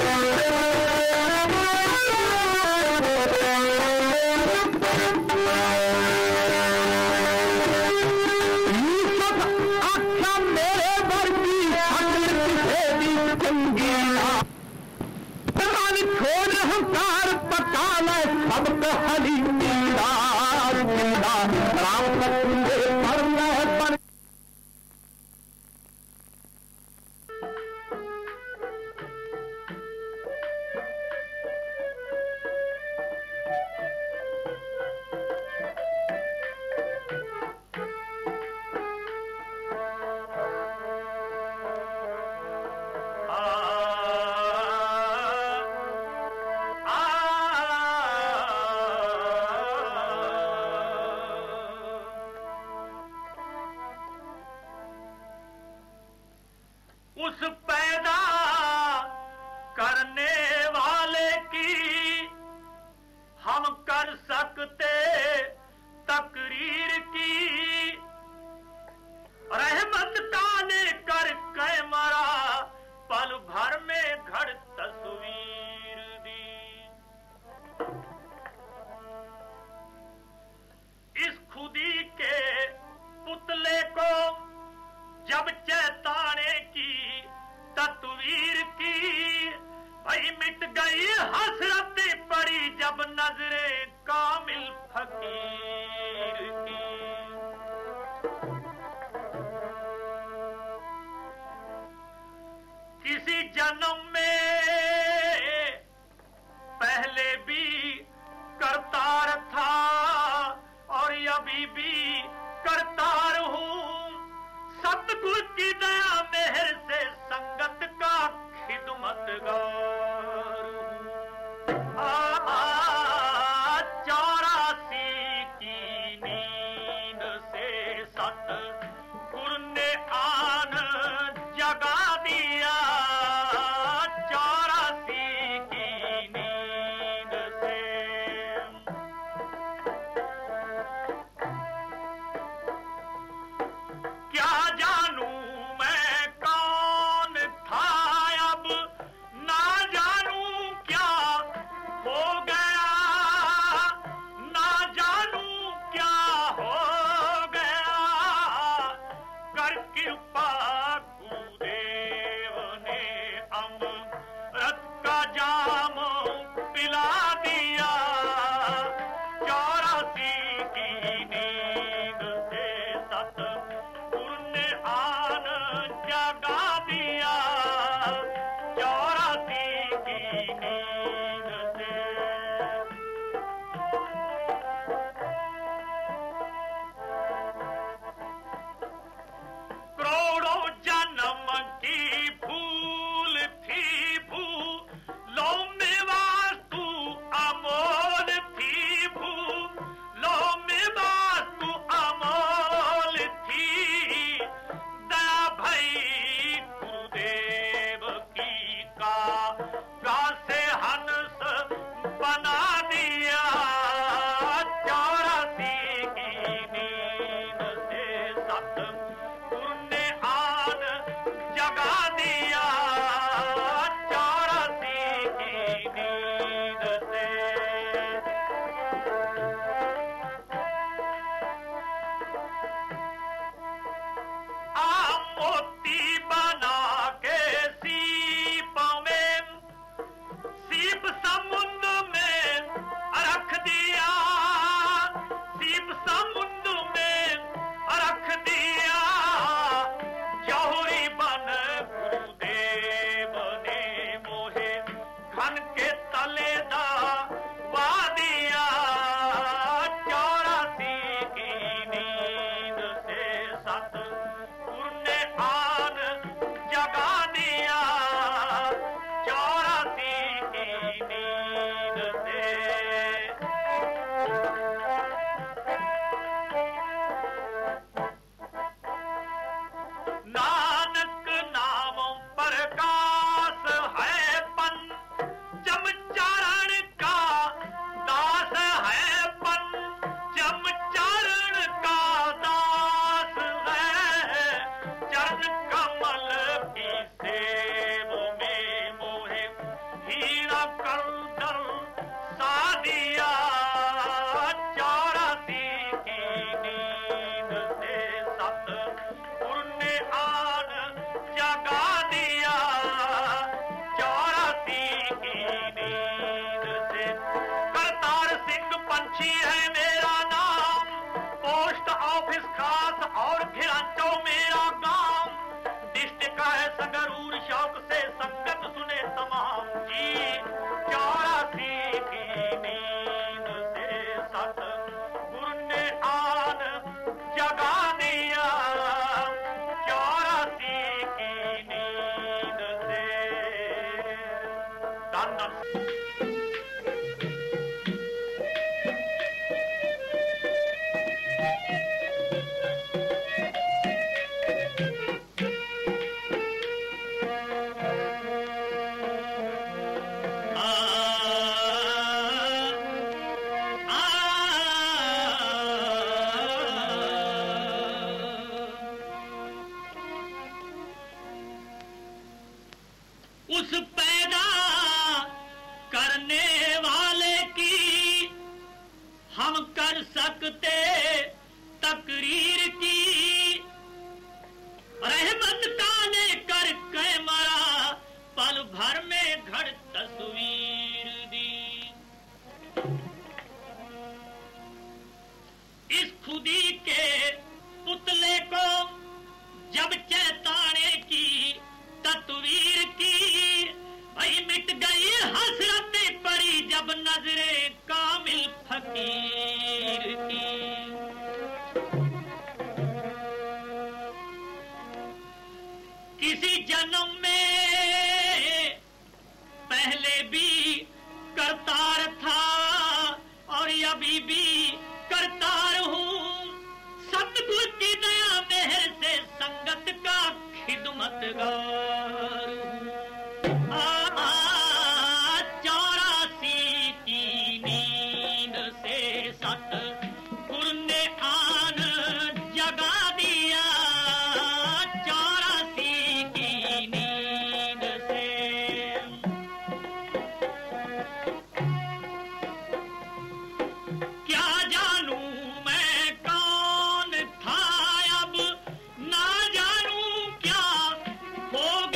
उस पैदा करने वाले की हम कर सकते तकरीर की, रहमत ताने कर के मरा पल भर में घड़ तस्वीर दी। इस खुदी के पुतले को जब चैताने की तस्वीर की, भाई मिट गई हसरत पड़ी जब नजरे कामिल फकीर की। किसी जन्म में पहले भी करतार था और अभी भी करतार हूं, सतगुरु की दया मेहर से संगत का खिदमतगार चौरासी की नींद से सतगुरु ने आन जगा दिया, चौरासी की नींद से। क्या जानू मैं कौन था, अब ना जानू क्या हो गया, ना जानू क्या हो गया। कर कृपा गुरुदेव ने अमृत का जाम पिला दिया, चौरासी की नींद से सतगुरु ने आन जगा दिया, चौरासी की नींद से। करोड़ों जन्म की भूल थी भूलों में वास्तु अमोल थी, भूलों में वास्तु अमोल थी। दया भई गुरुदेव की का से हंस बना दिया, चौरासी की नींद से सतगुरु ने आन जगा दिया, चौरासी की नींद से। आ मोती बना के सीप में दाना उस पैदा करने वाले की हम कर सकते तकरीर की रहमत का ने कर के मरा पल भर में घड़ तस्वीर दी इस खुदी के पुतले को जब चैताने की तस्वीर की भाई मिट गई हसरतें पड़ी जब नजरे कामिल फकीर की किसी जन्म में पहले भी करतार था और अभी भी करतार हूँ सतगुर की दया मेहर से संगत का खिदमतगार चौरासी की नींद से सतगुर ने आन जगा दिया चौरासी की नींद से क्या जानू मैं कौन था अब ना जानू क्या हो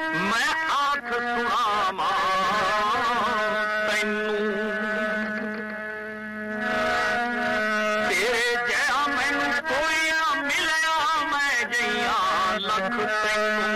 मैं आख सुनावा तैनू तेरे जया मैनू कोई ना मिलिया मैं जइया लख तैनू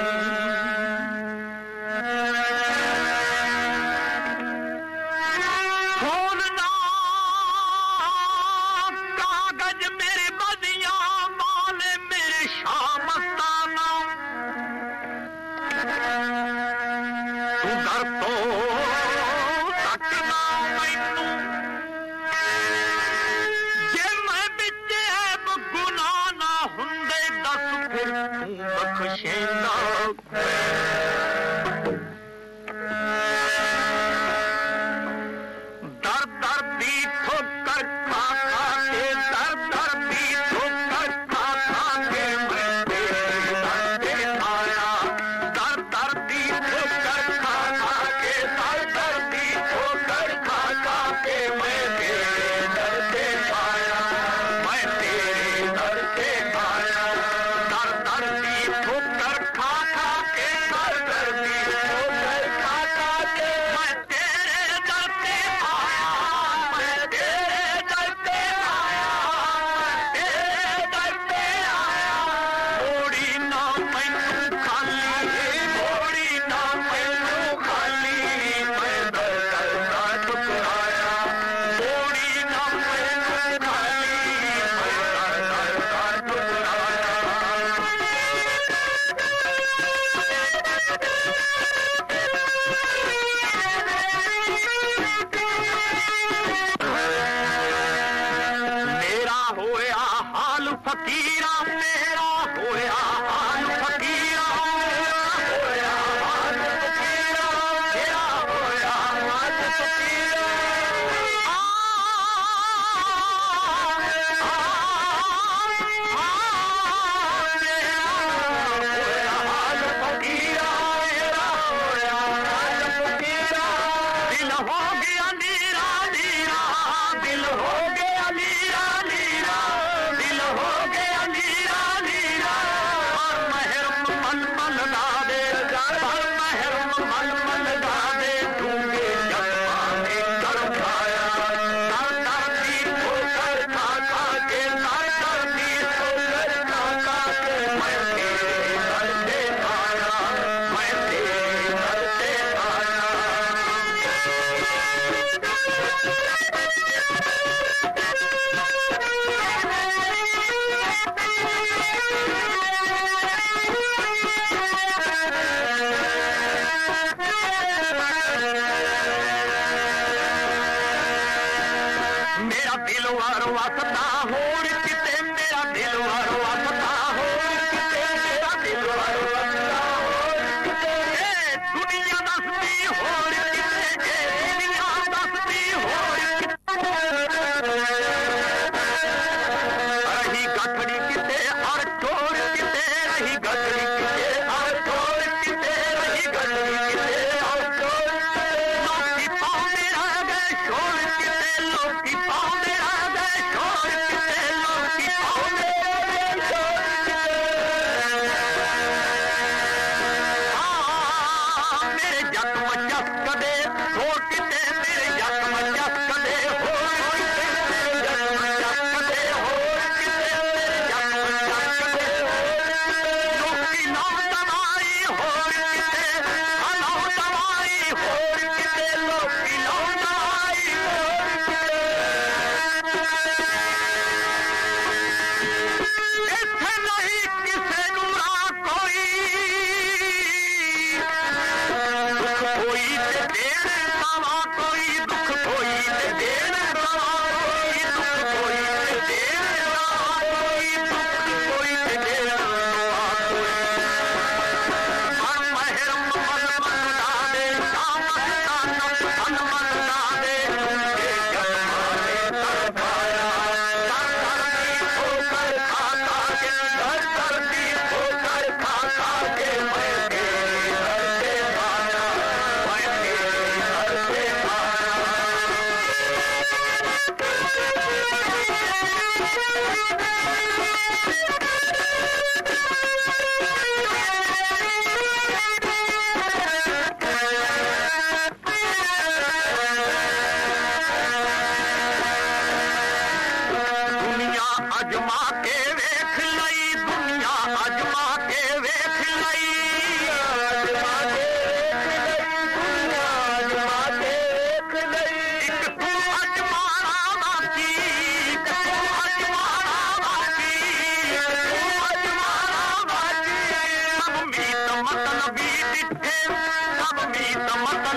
कोई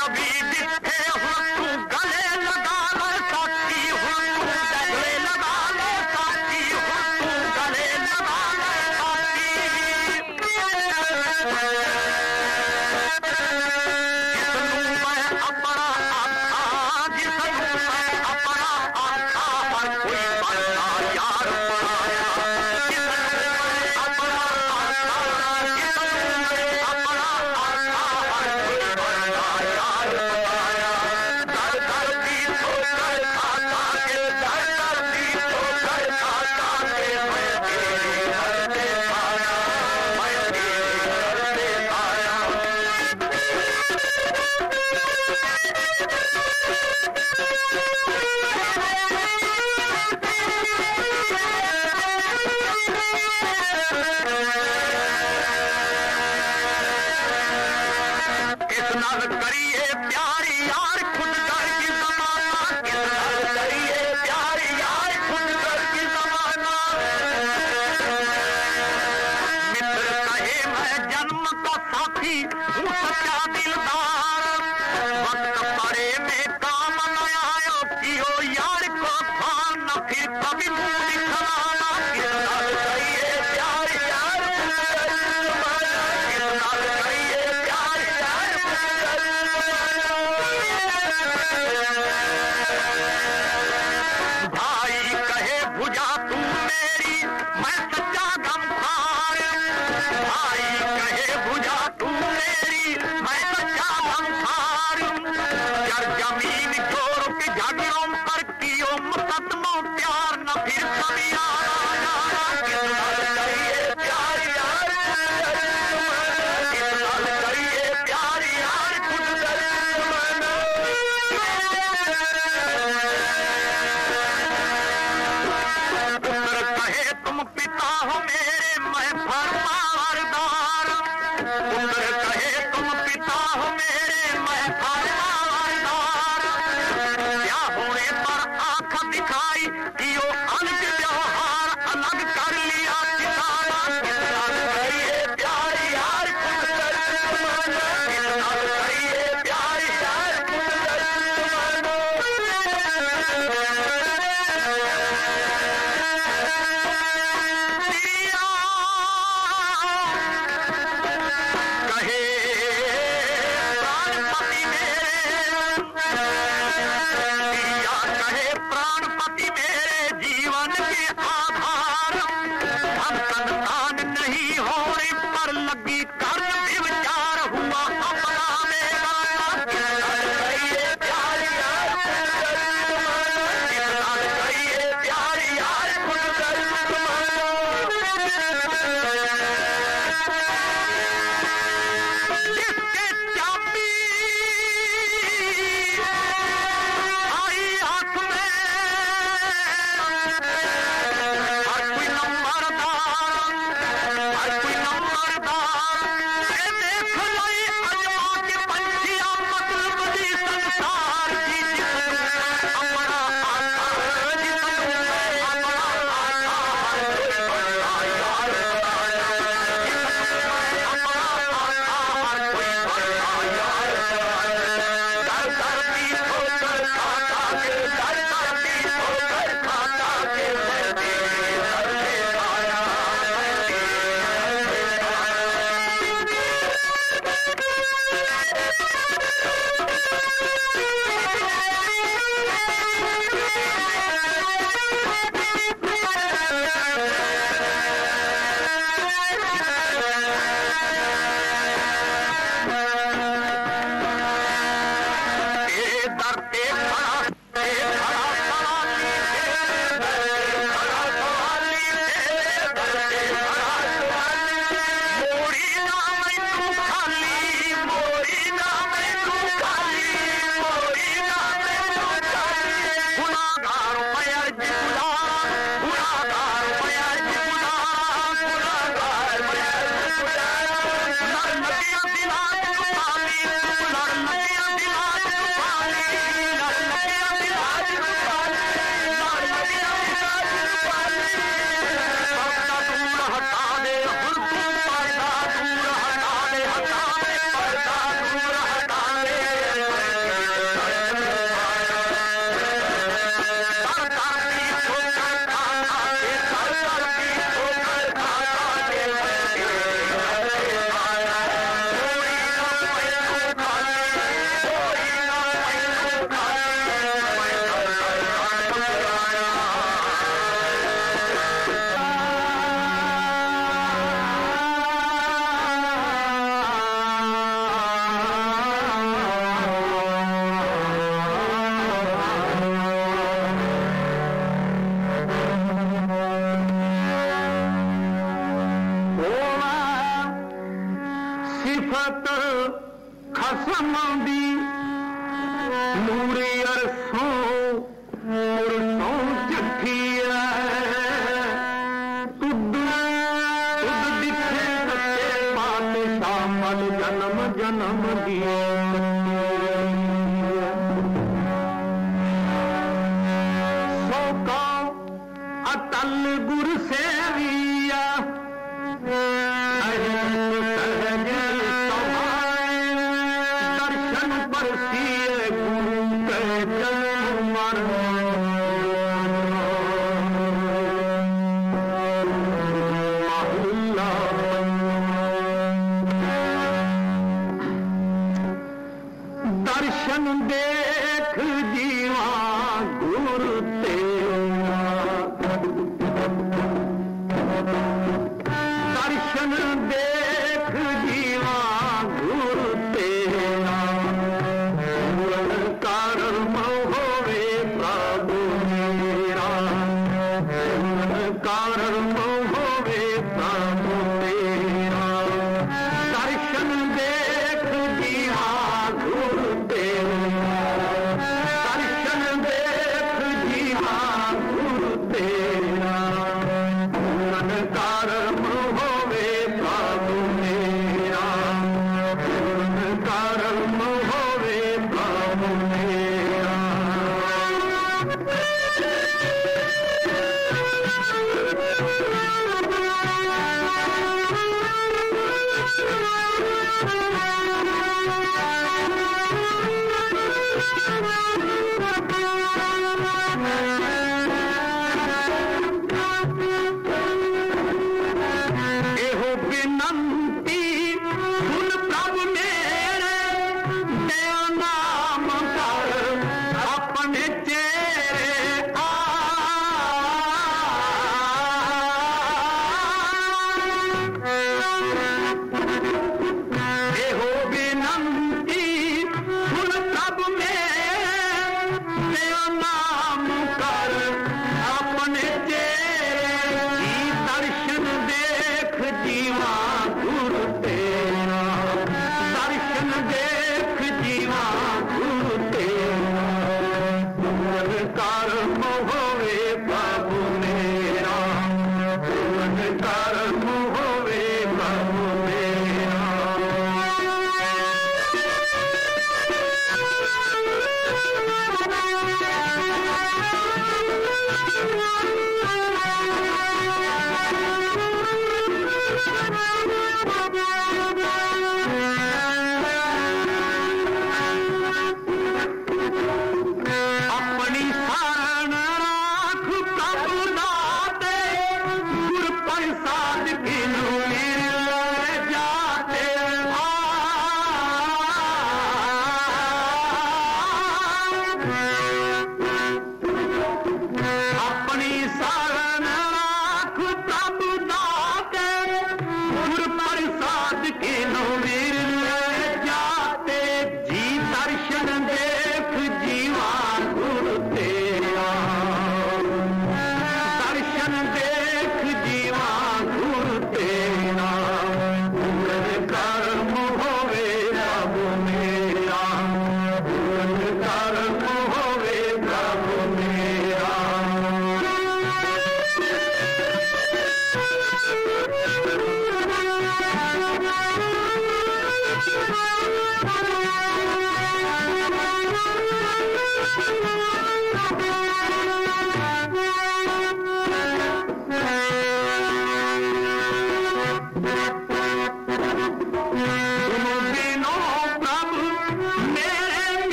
दिखाई कि यो अलग व्यवहार समांदी नूरी अरसों उरसों चिट्ठी तुद तुद दिखे सच्चे पातशाह मल जन्म जन्म दिए सो का अतल गुर सेविया दर्शन परसिए गुरु के जन्म दर्शन देख जीवा गुरु तेरा दर्शन देख जीवा गुरु तेरा पूर्ण कर्म होवे प्रभु मेरा पूर्ण कर्म होवे प्रभु तेरा दर्शन देख जीवा गुरु तेरा दर्शन देख जीवा गुरु तेरा पूर्ण कर्म होवे प्रभु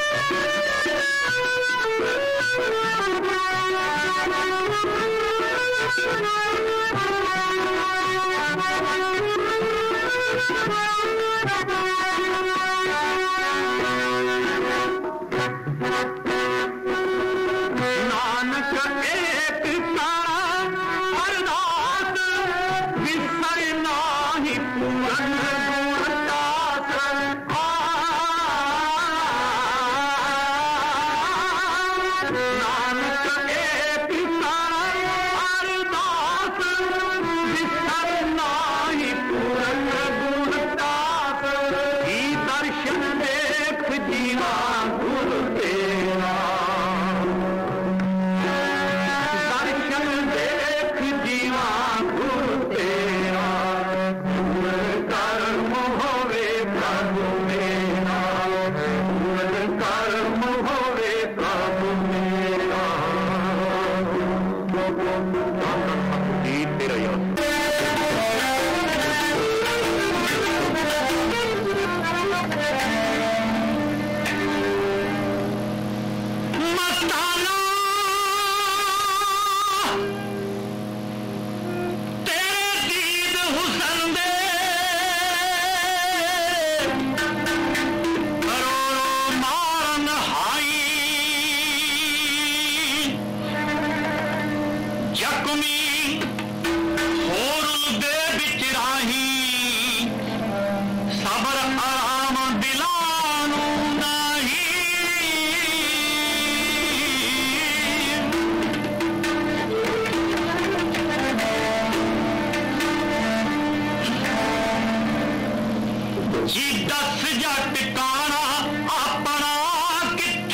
जी दस जा टिकाना अपना किथे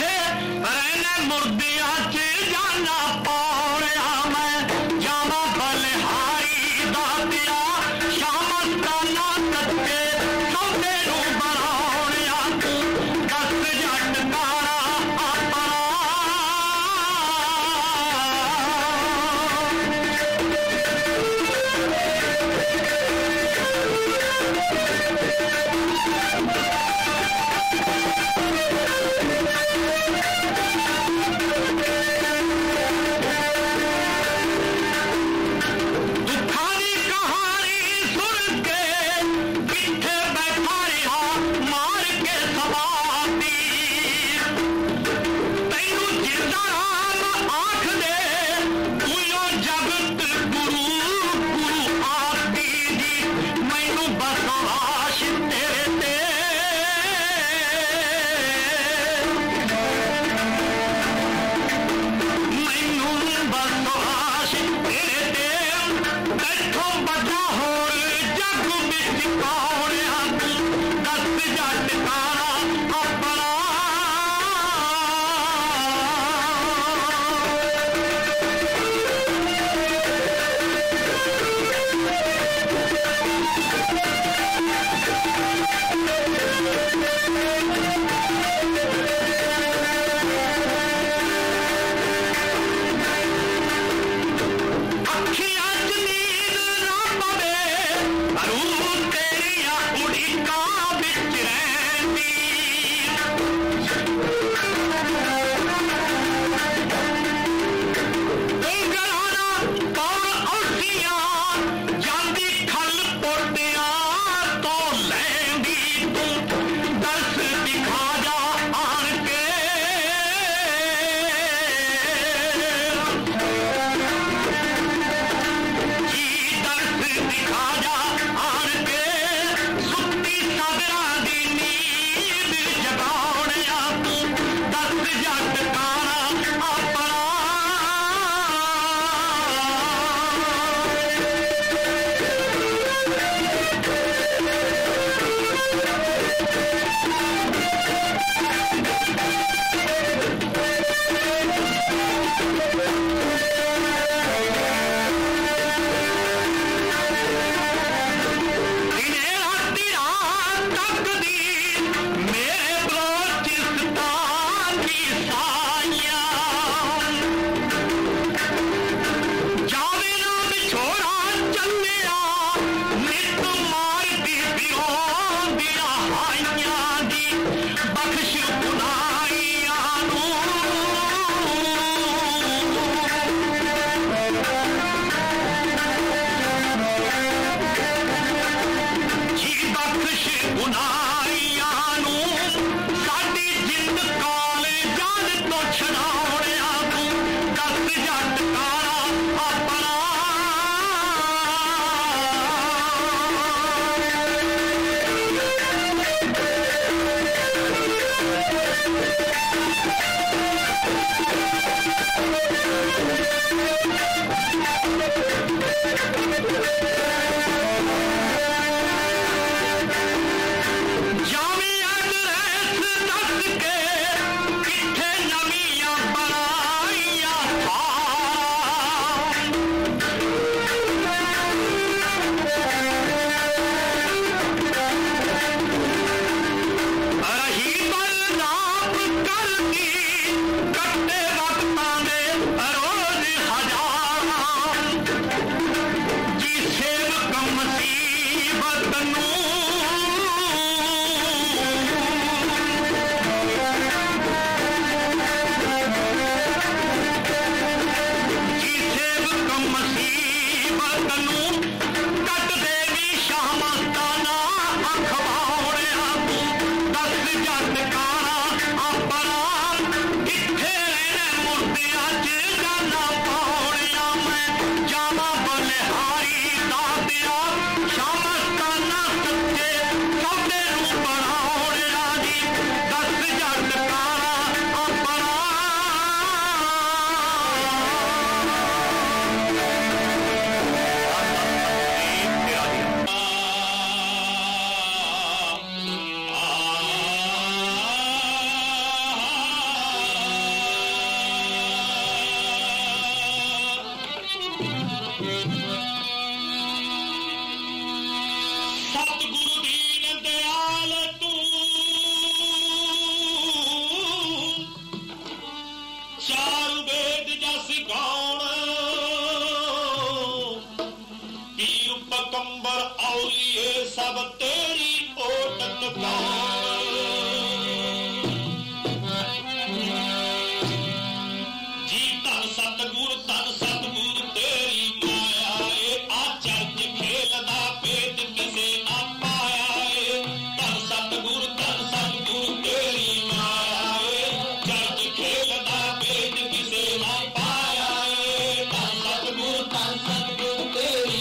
करती कट्टे वक्तां दे रोज हजार जी सेवक मुसीबत नूं सब तेरी ओटन जी तन सतगुर तन सतगुर तेरी माया आ चर्च खेलदा पेट किसे ना पाया तन सतगुर तन सतगुर तेरी माया चर्च खेलदा पेट किसे ना पाया तन सतगुर तन सतगुर तेरी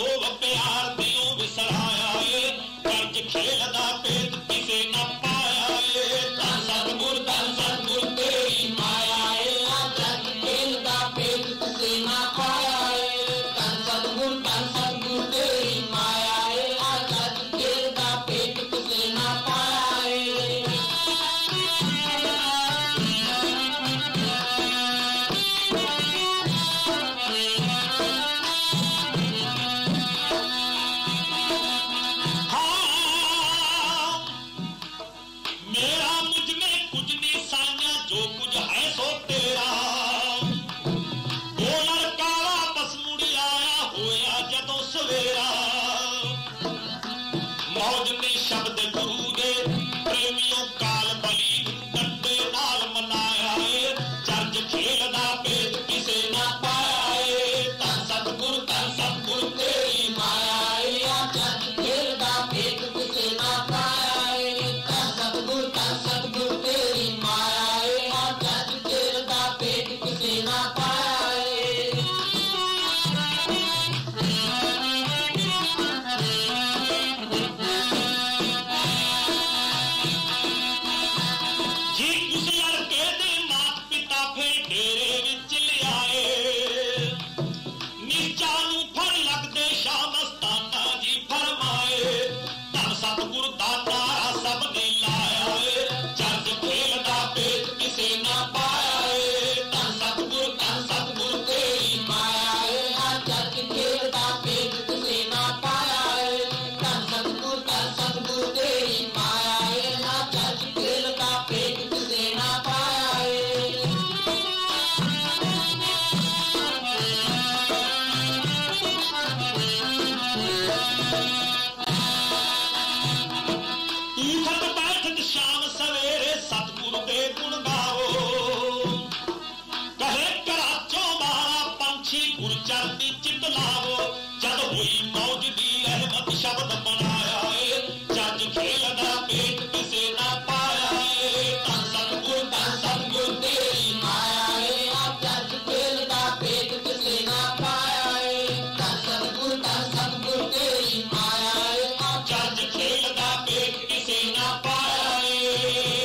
लोभ प्यार दियों विसराया ए कर्ज खेलदा पेट किसे न पाया ए धन सतगुर धन सतगुर तेरी माया ए कर्ज खेलदा पेट किसे न पाया ए धन सतगुर धन सतगुर तेरी माया ए कर्ज खेलदा पेट किसे न पाया ए शब्द गुरु दे प्रेमियों काल बली डंडे नाल मनाया ए चर्ज खेलदा पेट किसे ना पाया ए धन सतगुर धन सतगुर तेरी माया ए चर्ज खेलदा पेट किसे ना पाया ए धन सतगुर धन सतगुर तेरी माया ए चर्ज खेलदा पेट किसे ना पाया ए शब्द बनाया ए जज खेलदा पेट किसे ना पाया ए धन सतगुर धन सतगुर तेरी माया ए जज खेलदा पेट किसे ना पाया ए धन सतगुर धन सतगुर तेरी माया ए जज खेलदा पेट किसे ना पाया ए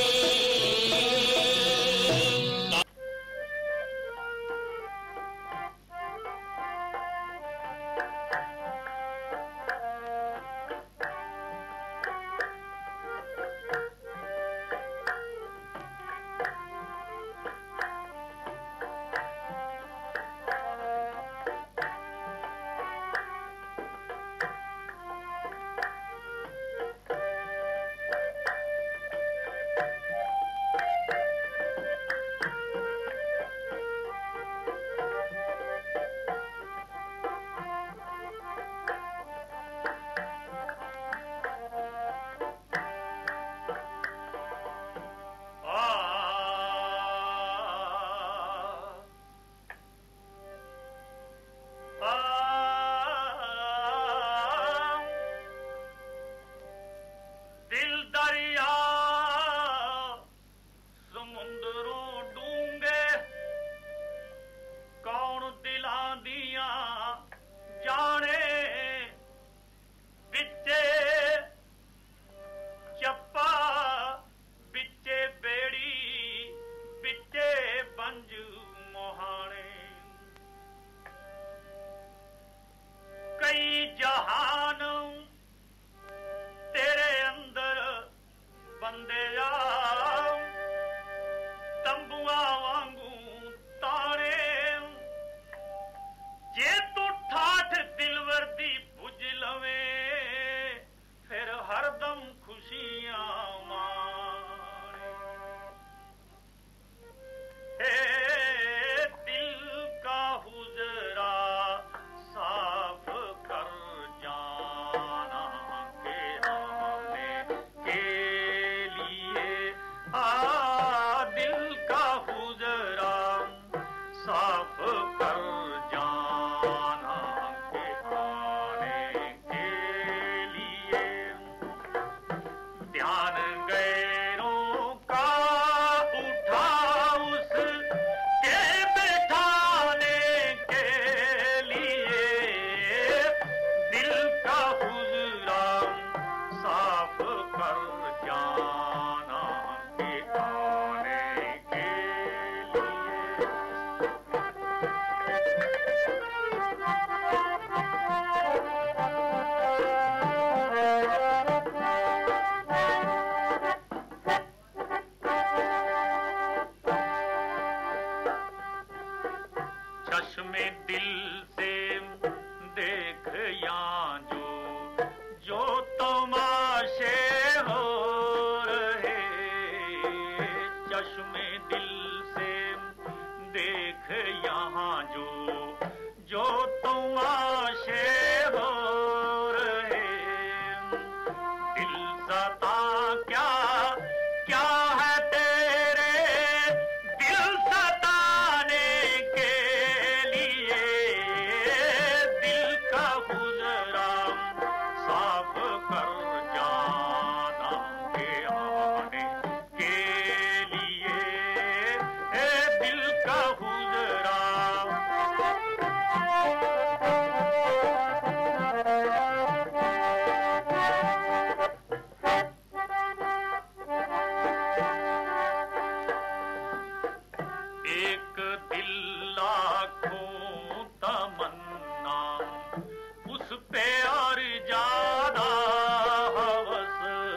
दिल का हुजरा साफ कर जा यहाँ जो जो तमाशे हो रहे, चश्मे दिल से देख यहाँ जो जो तमाशे हो रहे। दिल सता क्या क्या है तेरे दिल सताने के लिए, दिल का गुजरा साफ कर जाना के आने के लिए, ए दिल का गुजरा। एक दिल लाखों तमन्ना, उस पे और ज्यादा हवस।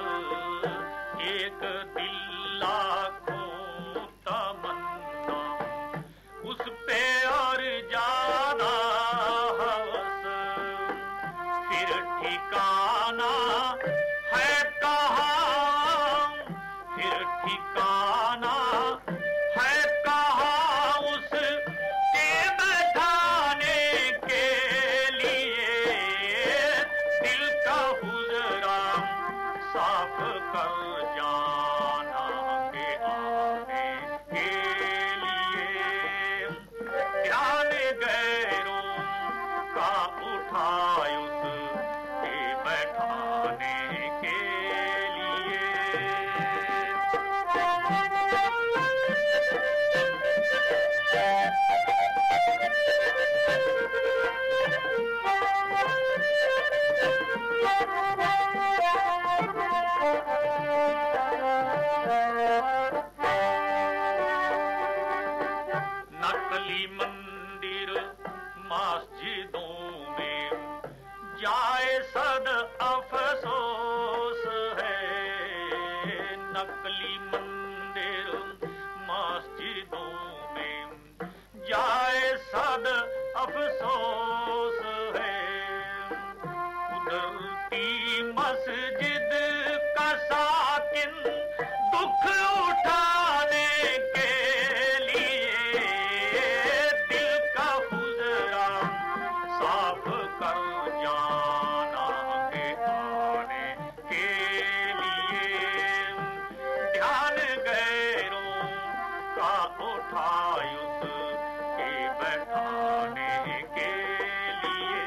एक दिल लाखों तमन्ना, उस पे और ज्यादा हवस। फिर ठिकाना है कहाँ, फिर ठिकाना है कहाँ उस के बैठाने के लिए, दिल का हुजरा साफ कर जाना के आने के लिए। ध्यान गैरों का उठाए उस के बैठाने के लिए। नकली मंदिर मस्जिदों में जाए सद अफसोस है। नकली मंदिर मस्जिदों में जाए सद अफसोस है। उधर मस्जिद का साकिन दुख उठाने के लिए, दिल का गुजरा साफ कर जाना के आने के लिए। ध्यान गैरों का उठाए उस के बैठाने के लिए।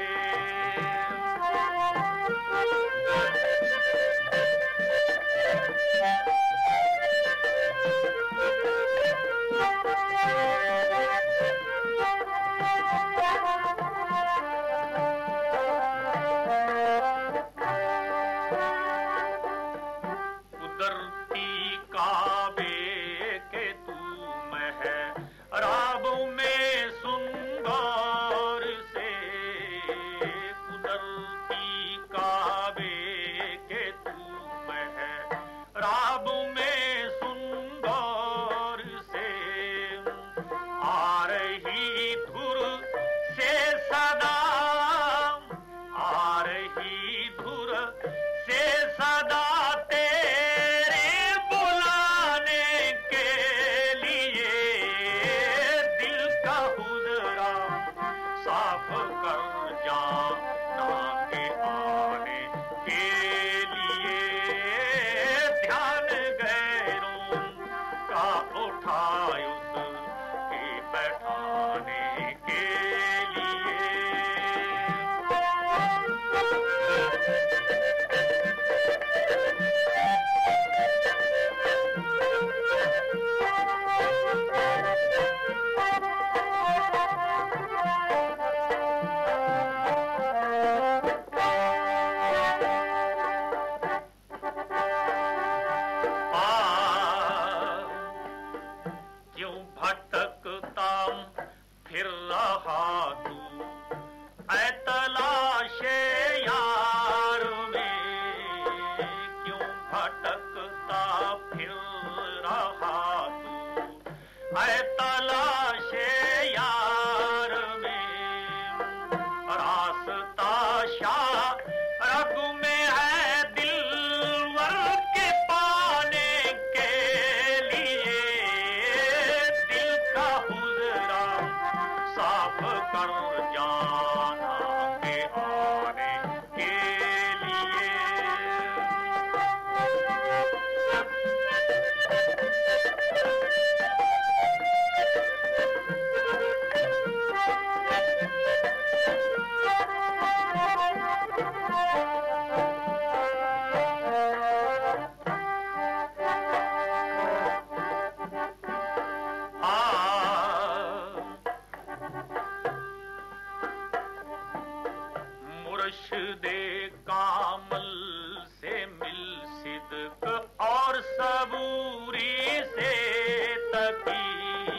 मुर्शदे कामल से मिल सिद्क और सबूरी से तकी,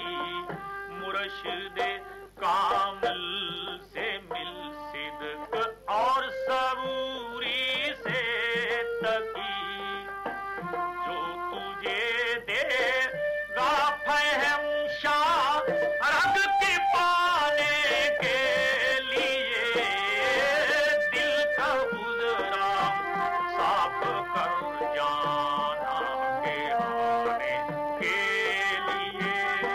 मुर्शदे कामल से मिल सिद्क और सबूरी से तकी, जो तुझे देगा फहम शाह रग के पाने के लिए, दिल का गुजरा साफ कर जाना के आने के लिए।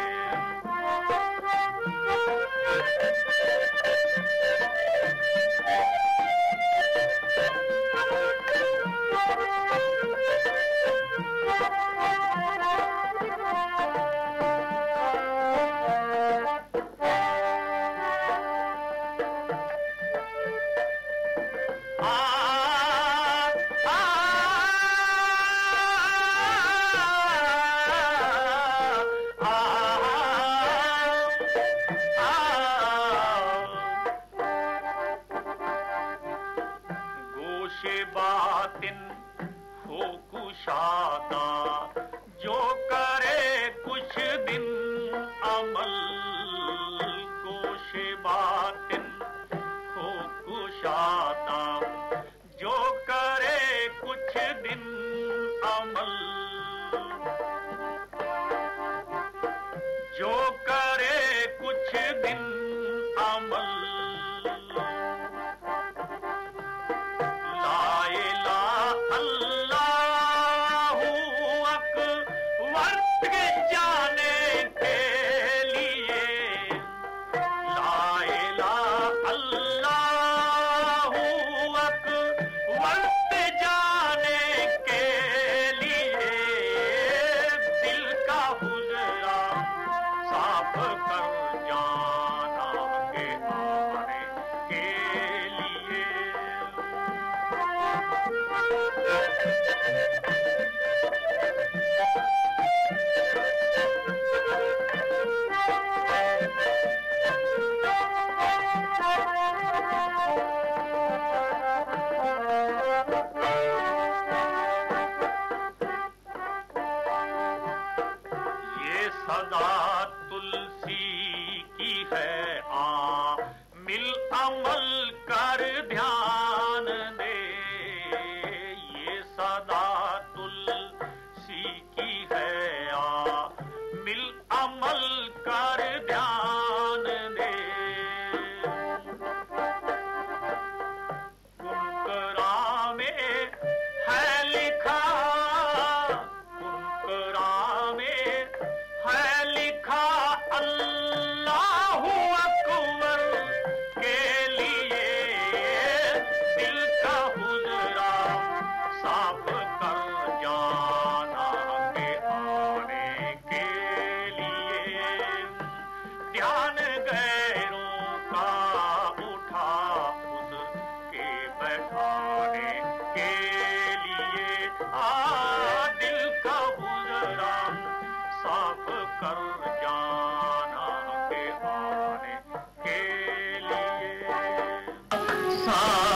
बातिन हो कुशादा जो करे कुछ दिन अमल, गोशे बातिन हो कुशादा जो करे कुछ दिन अमल, जो करे कुछ दिन अमल, सदा तुलसी की है आ मिल अमल कर ध्यान दे, ये सदा तुलसी की है आ मिल अमल कर ध्यान दे, कुंकरा में है लिखा, कुंकरा में है लिखा अल्लाहु अकबर के लिए, दिल का हुजरा साफ कर जाना के आने के लिए, ध्यान गैरों का उठा उसके बैठाने